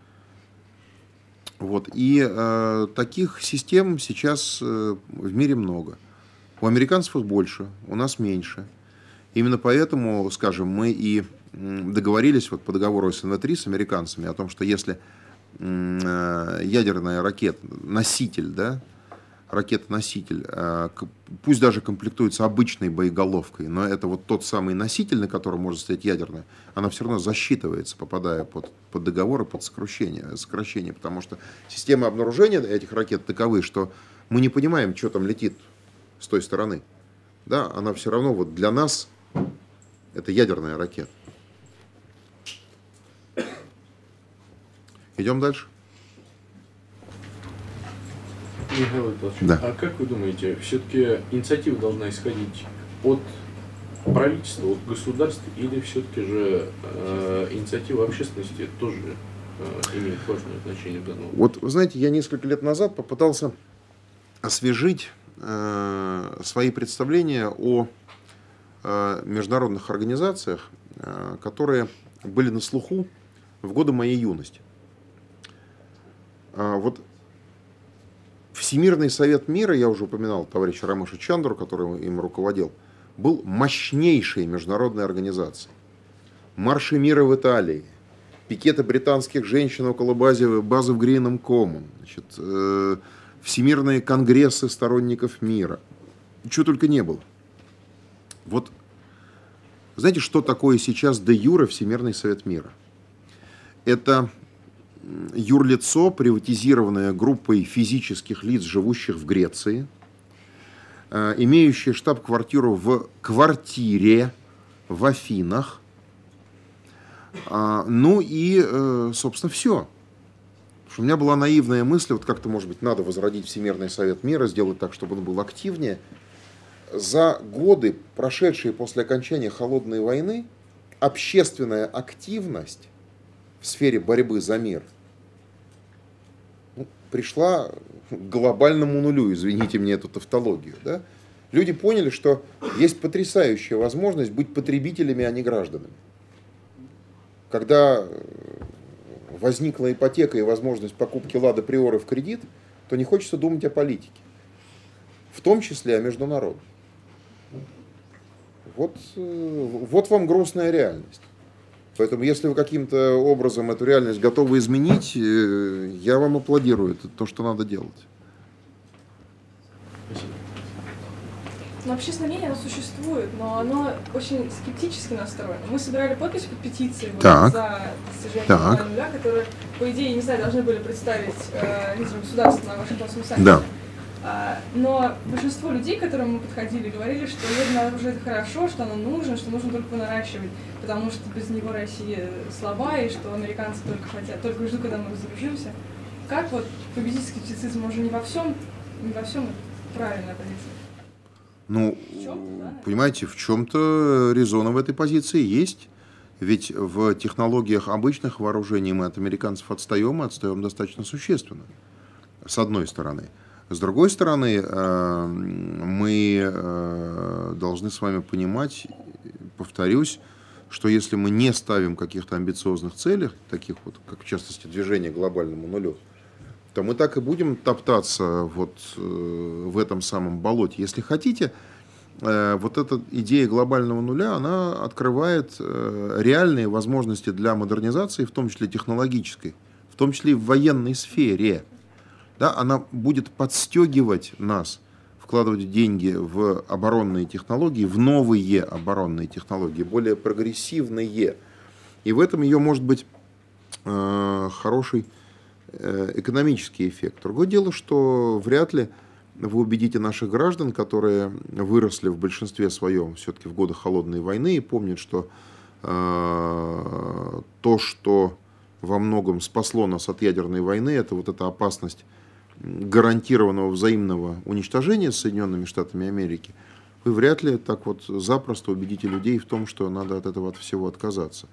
Вот, и таких систем сейчас в мире много. У американцев их больше, у нас меньше. Именно поэтому, скажем, мы и договорились вот по договору СНВ-3 с американцами о том, что если ядерная ракета, носитель, да, ракета-носитель, пусть даже комплектуется обычной боеголовкой, но это вот тот самый носитель, на котором может стоять ядерная, она все равно засчитывается, попадая под договор и под сокращение, потому что системы обнаружения этих ракет таковы, что мы не понимаем, что там летит с той стороны. Да, она все равно вот для нас это ядерная ракета. Идем дальше. Михаил Владимирович, да. А как вы думаете, все-таки инициатива должна исходить от правительства, от государства, или все-таки же инициатива общественности тоже имеет важное значение в данном? Вот, вы знаете, я несколько лет назад попытался освежить свои представления о международных организациях, которые были на слуху в годы моей юности. Вот Всемирный совет мира, я уже упоминал товарища Рамеша Чандру, который им руководил, был мощнейшей международной организацией. Марши мира в Италии, пикеты британских женщин около базы в Гринем Коммон, всемирные конгрессы сторонников мира. Чего только не было. Вот знаете, что такое сейчас де юре Всемирный совет мира? Это юрлицо, приватизированное группой физических лиц, живущих в Греции, имеющее штаб-квартиру в квартире в Афинах. Ну и, собственно, все. У меня была наивная мысль, вот как-то, может быть, надо возродить Всемирный совет мира, сделать так, чтобы он был активнее. За годы, прошедшие после окончания Холодной войны, общественная активность в сфере борьбы за мир пришла к глобальному нулю, извините мне эту тавтологию. Да? Люди поняли, что есть потрясающая возможность быть потребителями, а не гражданами. Когда возникла ипотека и возможность покупки Лада Приора в кредит, то не хочется думать о политике, в том числе о международной. Вот вам грустная реальность. Поэтому, если вы каким-то образом эту реальность готовы изменить, я вам аплодирую. Это то, что надо делать. Но общественное мнение, оно существует, но оно очень скептически настроено. Мы собирали подписи под петицией за достижение нуля, которые, по идее, не знаю, должны были представить лидерам государства на Вашингтонском саммите. Да. Но большинство людей, к которым мы подходили, говорили, что ядерное оружие это хорошо, что оно нужно, что нужно только наращивать, потому что без него Россия слаба, и что американцы только ждут, когда мы разоружимся. Как вот победить скептицизм? Уже не во всем правильная позиция? Ну, понимаете, в чем-то резона в этой позиции есть. Ведь в технологиях обычных вооружений мы от американцев отстаем, и отстаем достаточно существенно, с одной стороны. С другой стороны, мы должны с вами понимать, повторюсь, что если мы не ставим каких-то амбициозных целей, таких вот, как в частности движение к глобальному нулю, то мы так и будем топтаться вот в этом самом болоте. Если хотите, вот эта идея глобального нуля, она открывает реальные возможности для модернизации, в том числе технологической, в том числе и в военной сфере. Да, она будет подстегивать нас вкладывать деньги в оборонные технологии, в новые оборонные технологии, более прогрессивные. И в этом ее может быть хороший экономический эффект. Другое дело, что вряд ли вы убедите наших граждан, которые выросли в большинстве своем все-таки в годы Холодной войны и помнят, что то, что во многом спасло нас от ядерной войны, это вот эта опасность гарантированного взаимного уничтожения с Соединенными Штатами Америки, вы вряд ли так вот запросто убедите людей в том, что надо от этого от всего отказаться.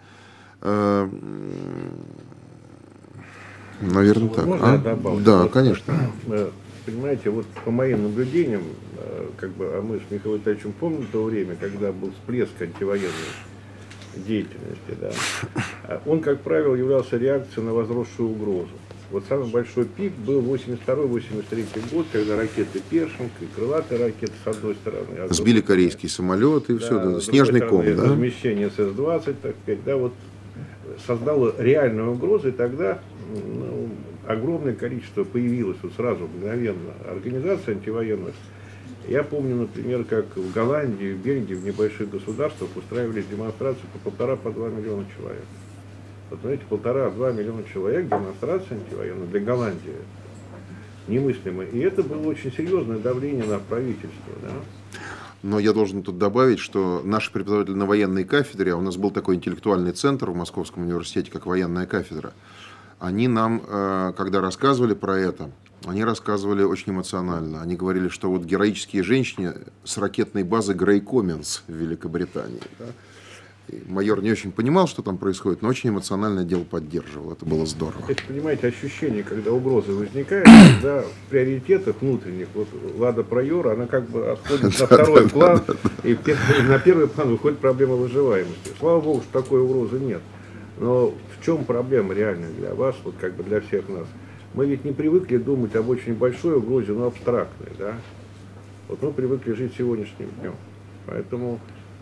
Наверное, так. Можно я добавлю? Да, вот, конечно. Понимаете, вот по моим наблюдениям, а мы с Михаилом Витальевичем помним то время, когда был всплеск антивоенной деятельности, да, он, как правило, являлся реакцией на возросшую угрозу. Вот самый большой пик был 82-83 год, когда ракеты Першинг и крылатые ракеты с одной стороны. Сбили корейский самолет и все, да, снежный ком, да? Размещение СС-20, так сказать, да, вот создало реальную угрозу, и тогда огромное количество появилось вот сразу, мгновенно, организаций антивоенных. Я помню, например, как в Голландии, в Бельгии, в небольших государствах устраивались демонстрации по 1,5-2 миллиона человек. Вот, знаете, 1,5-2 миллиона человек, демонстрация антивоенная для Голландии немыслимо. И это было очень серьезное давление на правительство. Да? Но я должен тут добавить, что наши преподаватели на военной кафедре, а у нас был такой интеллектуальный центр в Московском университете, как военная кафедра, они нам, когда рассказывали про это, они рассказывали очень эмоционально. Они говорили, что вот героические женщины с ракетной базы Грей Коменс в Великобритании. Да? Майор не очень понимал, что там происходит, но очень эмоционально дело поддерживал. Это было здорово. Это, понимаете, ощущение, когда угрозы возникают, когда в приоритетах внутренних, вот Лада Прайора, она как бы отходит на второй план, и на первый план выходит проблема выживаемости. Слава богу, что такой угрозы нет. Но в чем проблема реальная для вас, вот как бы для всех нас? Мы ведь не привыкли думать об очень большой угрозе, но абстрактной, да? Вот мы привыкли жить сегодняшним днем. Поэтому...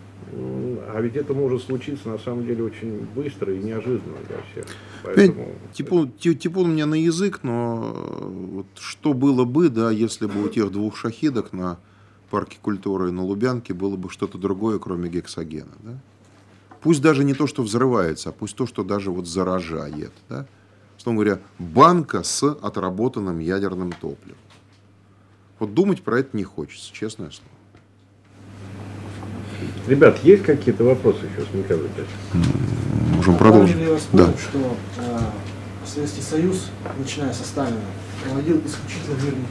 А ведь это может случиться на самом деле очень быстро и неожиданно для всех. Поэтому... Типун у меня на язык, но вот что было бы, да, если бы у тех двух шахидок на парке культуры и на Лубянке было бы что-то другое, кроме гексогена. Да? Пусть даже не то, что взрывается, а пусть то, что даже вот заражает. Да? Словом говоря, банка с отработанным ядерным топливом. Вот думать про это не хочется, честное слово. Ребят, есть какие-то вопросы еще с Михаилом Витальевичем? Можем продолжить. Я вас помню, что Советский Союз, начиная со Сталина, проводил исключительно мирную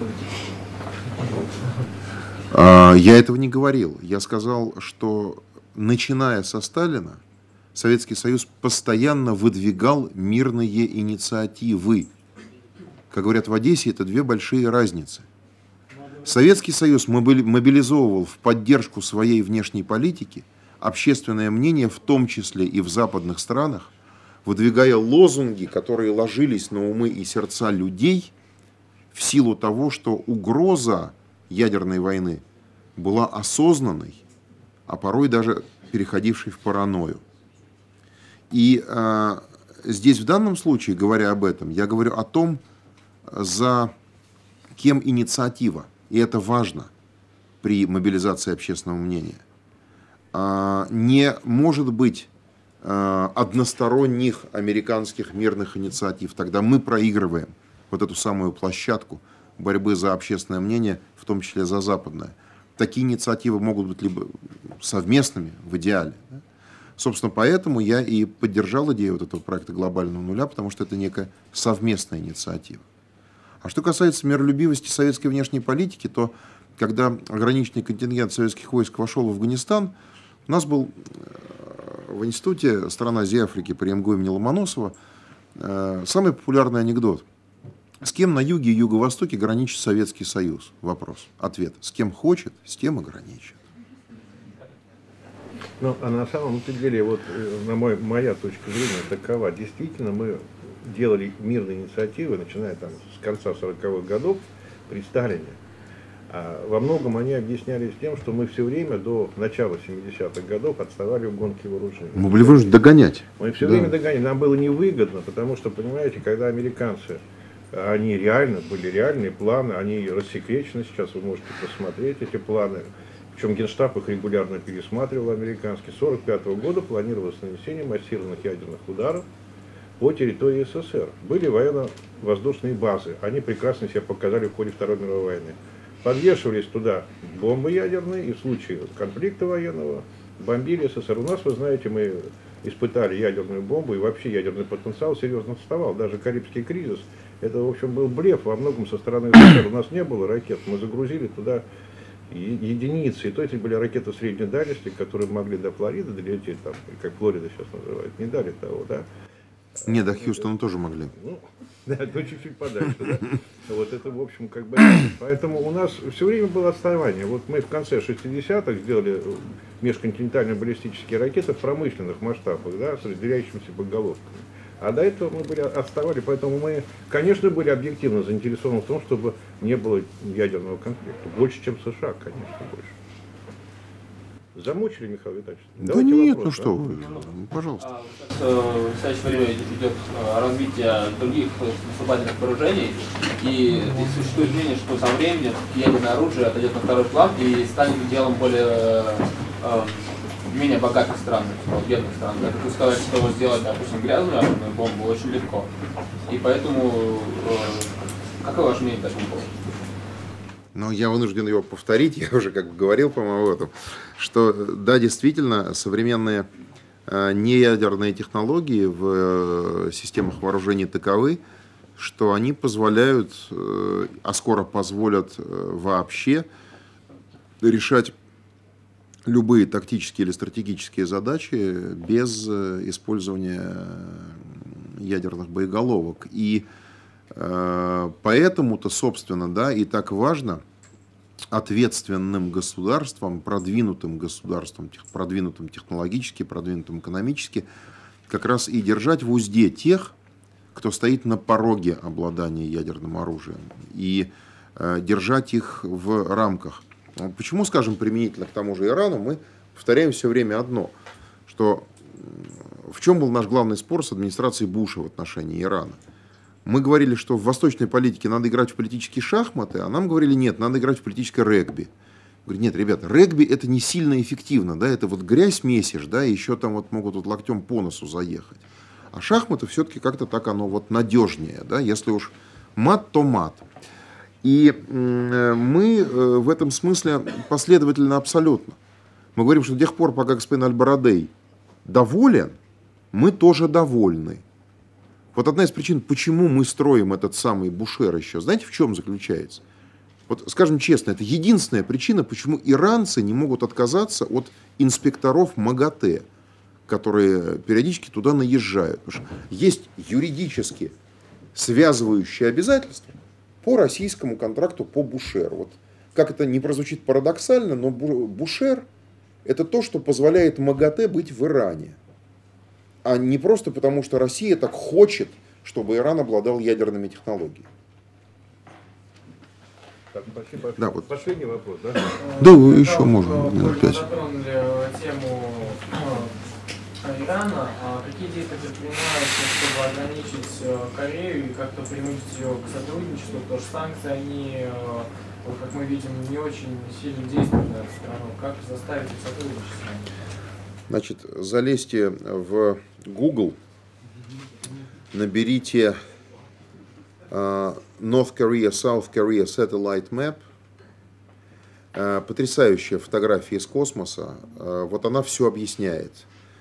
политику. Я этого не говорил. Я сказал, что начиная со Сталина, Советский Союз постоянно выдвигал мирные инициативы. Как говорят в Одессе, это две большие разницы. Советский Союз мобилизовывал в поддержку своей внешней политики общественное мнение, в том числе и в западных странах, выдвигая лозунги, которые ложились на умы и сердца людей в силу того, что угроза ядерной войны была осознанной, а порой даже переходившей в паранойю. И здесь в данном случае, говоря об этом, я говорю о том, за кем инициатива. И это важно при мобилизации общественного мнения. Не может быть односторонних американских мирных инициатив. Тогда мы проигрываем вот эту самую площадку борьбы за общественное мнение, в том числе за западное. Такие инициативы могут быть либо совместными, в идеале. Да? Собственно, поэтому я и поддержал идею вот этого проекта глобального нуля, потому что это некая совместная инициатива. А что касается миролюбивости советской внешней политики, то когда ограниченный контингент советских войск вошел в Афганистан, у нас был в институте «Страна Азии и Африки» при МГУ имени Ломоносова самый популярный анекдот. С кем на юге и юго-востоке граничит Советский Союз? Вопрос. Ответ. С кем хочет, с тем и граничит. Ну, а на самом деле, вот моя точка зрения такова. Действительно, мы делали мирные инициативы, начиная там с конца 40-х годов при Сталине. А во многом они объяснялись тем, что мы все время до начала 70-х годов отставали в гонке вооружений. Мы были вынуждены догонять. Мы все время догоняли. Нам было невыгодно, потому что, понимаете, когда американцы, они реально, были реальные планы, они рассекречены сейчас, вы можете посмотреть эти планы. Причем Генштаб их регулярно пересматривал американский. С 1945 года планировалось нанесение массированных ядерных ударов по территории СССР. Были военно-воздушные базы. Они прекрасно себя показали в ходе Второй мировой войны. Подвешивались туда бомбы ядерные, и в случае конфликта военного бомбили СССР. У нас, вы знаете, мы испытали ядерную бомбу, и вообще ядерный потенциал серьезно отставал. Даже Карибский кризис, это, в общем, был блеф во многом со стороны СССР. У нас не было ракет, мы загрузили туда единицы, и то эти были ракеты средней дальности, которые могли до Флориды долететь, там, как Флорида сейчас называют, не дали того, да? Не, до Хьюстона тоже могли. Ну, да, то чуть-чуть подальше, да? Вот это, в общем, как бы... Поэтому у нас все время было отставание. Вот мы в конце 60-х сделали межконтинентальные баллистические ракеты в промышленных масштабах, да, с разделяющимися боеголовками. А до этого мы были отставали, поэтому мы, конечно, были объективно заинтересованы в том, чтобы не было ядерного конфликта. Больше, чем США, конечно, больше. Замучили, Михаил Витальевич? Да нет, вопрос, ну что вы, пожалуйста. В настоящее время идет развитие других наступательных вооружений, и существует мнение, что со временем ядерное оружие отойдет на второй план и станет делом менее богатых стран, бедных стран. Я хочу сказать, что сделать, допустим, грязную атомную бомбу очень легко. И поэтому, какое ваше мнение по этому поводу? Но я вынужден его повторить, я уже как бы говорил, по-моему, об этом, что да, действительно, современные неядерные технологии в системах вооружений таковы, что они позволяют, а скоро позволят вообще решать любые тактические или стратегические задачи без использования ядерных боеголовок. И поэтому-то, собственно, да, и так важно ответственным государствам, продвинутым технологически, продвинутым экономически, как раз и держать в узде тех, кто стоит на пороге обладания ядерным оружием, и держать их в рамках. Почему, скажем, применительно к тому же Ирану, мы повторяем все время одно, что в чем был наш главный спор с администрацией Буша в отношении Ирана? Мы говорили, что в восточной политике надо играть в политические шахматы, а нам говорили, нет, надо играть в политическое регби. Говорю, нет, ребята, регби это не сильно эффективно, да, это вот грязь месишь, да, и еще там вот могут вот локтем по носу заехать. А шахматы все-таки как-то так оно вот надежнее, да, если уж мат, то мат. И мы в этом смысле последовательно абсолютно. Мы говорим, что до тех пор, пока господин Аль-Барадей доволен, мы тоже довольны. Вот одна из причин, почему мы строим этот самый Бушер еще, знаете, в чем заключается? Вот, скажем честно, это единственная причина, почему иранцы не могут отказаться от инспекторов МАГАТЭ, которые периодически туда наезжают. Потому что есть юридически связывающие обязательства по российскому контракту по Бушеру. Вот, как это не прозвучит парадоксально, но Бушер – это то, что позволяет МАГАТЭ быть в Иране. А не просто потому, что Россия так хочет, чтобы Иран обладал ядерными технологиями. Так, спасибо. Да, вот. Последний вопрос, да? Да, еще можно. Минут 5. Затронули тему Ирана. Какие действия предпринимаются, чтобы ограничить Корею и как-то принудить ее к сотрудничеству? Потому что санкции, они, вот, как мы видим, не очень сильно действуют на эту страну. Как заставить их сотрудничать с нами? Значит, залезьте в Google, наберите North Korea, South Korea Satellite Map. Потрясающая фотография из космоса. Вот она все объясняет.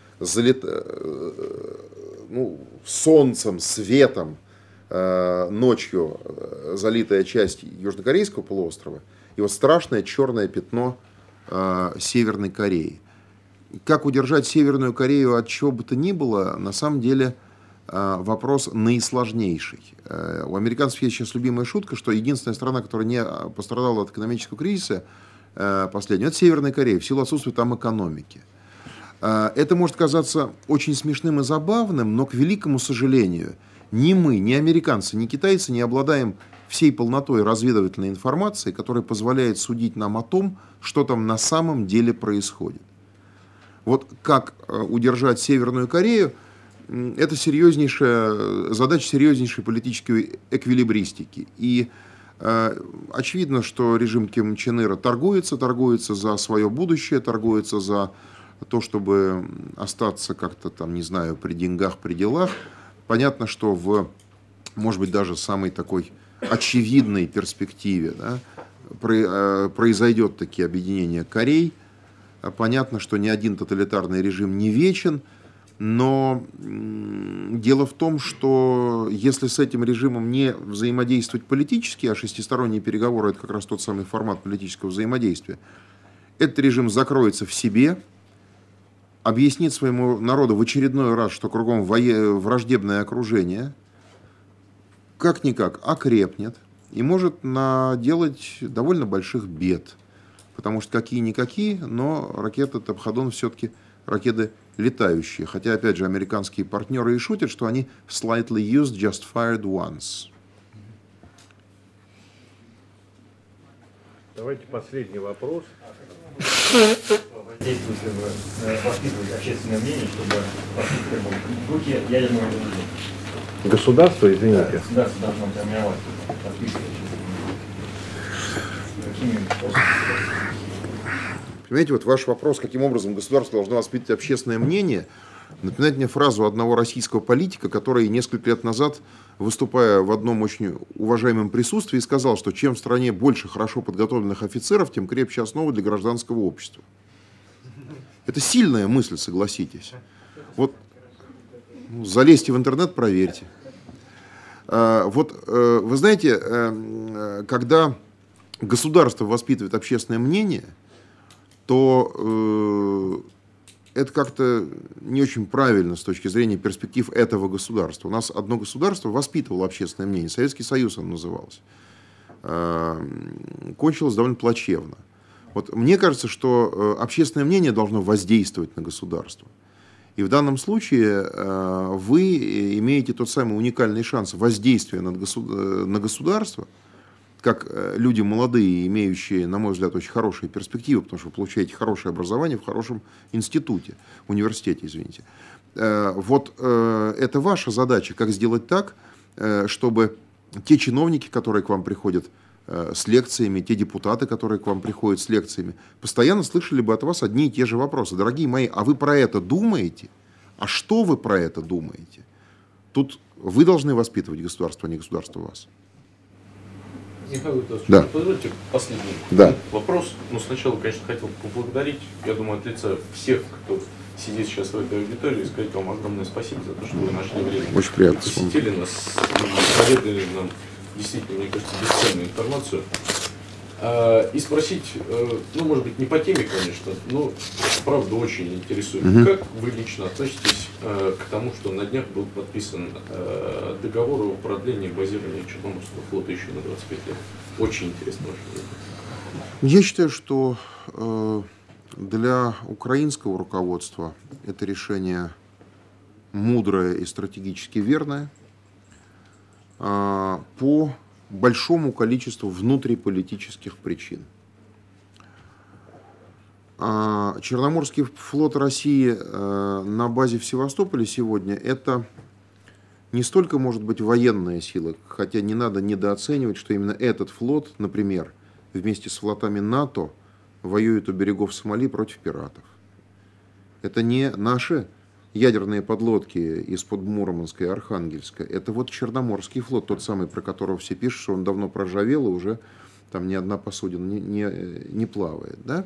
Солнцем, светом, ночью залитая часть Южнокорейского полуострова и вот страшное черное пятно Северной Кореи. как удержать Северную Корею от чего бы то ни было, на самом деле вопрос наисложнейший. У американцев есть сейчас любимая шутка, что единственная страна, которая не пострадала от экономического кризиса последнего, это Северная Корея, в силу отсутствия там экономики. Это может казаться очень смешным и забавным, но, к великому сожалению, ни мы, ни американцы, ни китайцы не обладаем всей полнотой разведывательной информации, которая позволяет судить нам о том, что там на самом деле происходит. Вот как удержать Северную Корею, это серьезнейшая задача серьезнейшей политической эквилибристики. И очевидно, что режим Ким Чен Ира торгуется за свое будущее, торгуется за то, чтобы остаться как-то там, не знаю, при деньгах, при делах. Понятно, что в, может быть, даже самой такой очевидной перспективе, да, произойдет такие объединения Корей. Понятно, что ни один тоталитарный режим не вечен, но дело в том, что если с этим режимом не взаимодействовать политически, а шестисторонние переговоры – это как раз тот самый формат политического взаимодействия, этот режим закроется в себе, объяснит своему народу в очередной раз, что кругом враждебное окружение, как-никак окрепнет и может наделать довольно больших бед. Потому что какие-никакие, но ракеты Тапходон все-таки ракеты летающие. Хотя, опять же, американские партнеры и шутят, что они slightly used, just fired once. Давайте последний вопрос. Действует ли вы воспитывать общественное мнение, чтобы воспитывать в руки ядерного разоружения? Государство, извините. Государство должно формировать, воспитывать общественное мнение. Понимаете, вот ваш вопрос, каким образом государство должно воспитывать общественное мнение, напоминает мне фразу одного российского политика, который несколько лет назад, выступая в одном очень уважаемом присутствии, сказал, что чем в стране больше хорошо подготовленных офицеров, тем крепче основа для гражданского общества. Это сильная мысль, согласитесь. Вот залезьте в интернет, проверьте. Вот вы знаете, когда государство воспитывает общественное мнение, то это как-то не очень правильно с точки зрения перспектив этого государства. У нас одно государство воспитывало общественное мнение, Советский Союз оно называлось. Кончилось довольно плачевно. Вот мне кажется, что общественное мнение должно воздействовать на государство. И в данном случае вы имеете тот самый уникальный шанс воздействия на государство, как люди молодые, имеющие, на мой взгляд, очень хорошие перспективы, потому что вы получаете хорошее образование в хорошем институте, университете, извините. Вот это ваша задача, как сделать так, чтобы те чиновники, которые к вам приходят с лекциями, те депутаты, которые к вам приходят с лекциями, постоянно слышали бы от вас одни и те же вопросы. Дорогие мои, а вы про это думаете? А что вы про это думаете? Тут вы должны воспитывать государство, а не государство вас. Михаил Витальевич, да. позвольте последний вопрос. Ну, сначала, конечно, хотел поблагодарить, я думаю, от лица всех, кто сидит сейчас в этой аудитории, и сказать вам огромное спасибо за то, что вы нашли время. Очень приятно. Посетили нас, поведали нам действительно, мне кажется, бесценную информацию. И спросить, ну, может быть, не по теме, конечно, но правда очень интересует. Как вы лично относитесь к тому, что на днях был подписан договор о продлении базирования Черноморского флота еще на 25 лет? Очень интересно ваше мнение. Я считаю, что для украинского руководства это решение мудрое и стратегически верное по большому количеству внутриполитических причин. Черноморский флот России на базе в Севастополе сегодня это не столько может быть военная сила, хотя не надо недооценивать, что именно этот флот, например, вместе с флотами НАТО воюет у берегов Сомали против пиратов. Это не наши ядерные подлодки из-под Мурманска и Архангельска. Это вот Черноморский флот, тот самый, про которого все пишут, что он давно проржавел, и уже там ни одна посудина не плавает. Да?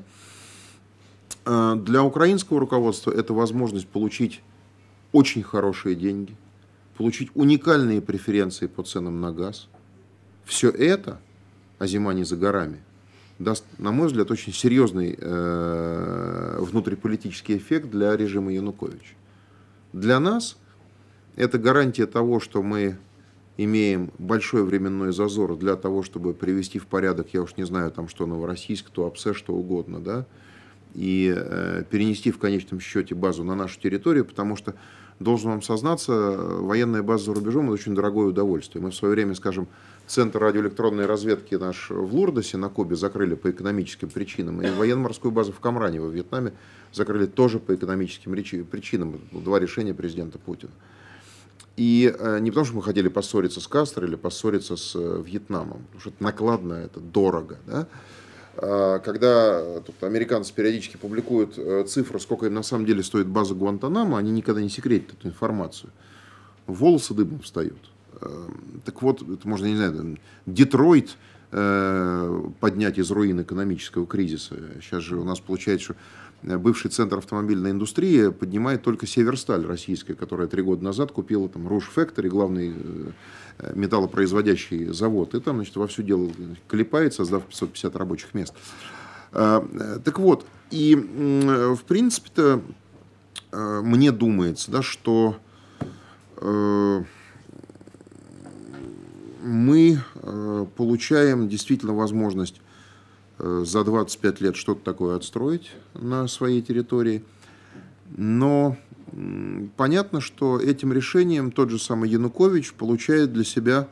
Для украинского руководства это возможность получить очень хорошие деньги, получить уникальные преференции по ценам на газ. Все это, а зима не за горами, даст, на мой взгляд, очень серьезный внутриполитический эффект для режима Януковича. Для нас это гарантия того, что мы имеем большой временной зазор для того, чтобы привести в порядок, я уж не знаю, там что, Новороссийск, Туапсе, что угодно, да, и перенести в конечном счете базу на нашу территорию, потому что, должен вам сознаться, военная база за рубежом – это очень дорогое удовольствие. Мы в свое время, скажем, Центр радиоэлектронной разведки наш в Лурдосе на Кубе закрыли по экономическим причинам, и военно-морскую базу в Камране во Вьетнаме закрыли тоже по экономическим причинам. 2 решения президента Путина. И не потому, что мы хотели поссориться с Кастро или поссориться с Вьетнамом, потому что это накладно, это дорого. Да? Когда тут американцы периодически публикуют цифры, сколько им на самом деле стоит база Гуантанамо, они никогда не секретят эту информацию. Волосы дыбом встают. Так вот, это можно, не знаю, Детройт поднять из руин экономического кризиса. Сейчас же у нас получается, что бывший центр автомобильной индустрии поднимает только Северсталь российская, которая 3 года назад купила там Rouge Factory, главный металлопроизводящий завод. И там, значит, во все дело клепает, создав 550 рабочих мест. Так вот, и в принципе-то мне думается, да, что мы получаем действительно возможность за 25 лет что-то такое отстроить на своей территории. Но понятно, что этим решением тот же самый Янукович получает для себя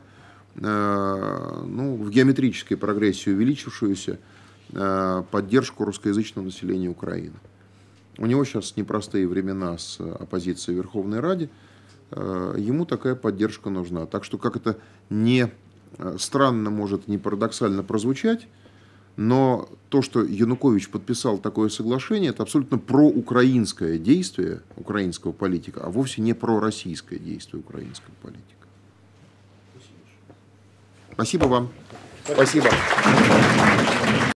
в геометрической прогрессии увеличившуюся поддержку русскоязычного населения Украины. У него сейчас непростые времена с оппозицией в Верховной Раде. Ему такая поддержка нужна. Так что, как это не странно, может, не парадоксально прозвучать, но то, что Янукович подписал такое соглашение, это абсолютно проукраинское действие украинского политика, а вовсе не пророссийское действие украинского политика. Спасибо вам. Спасибо.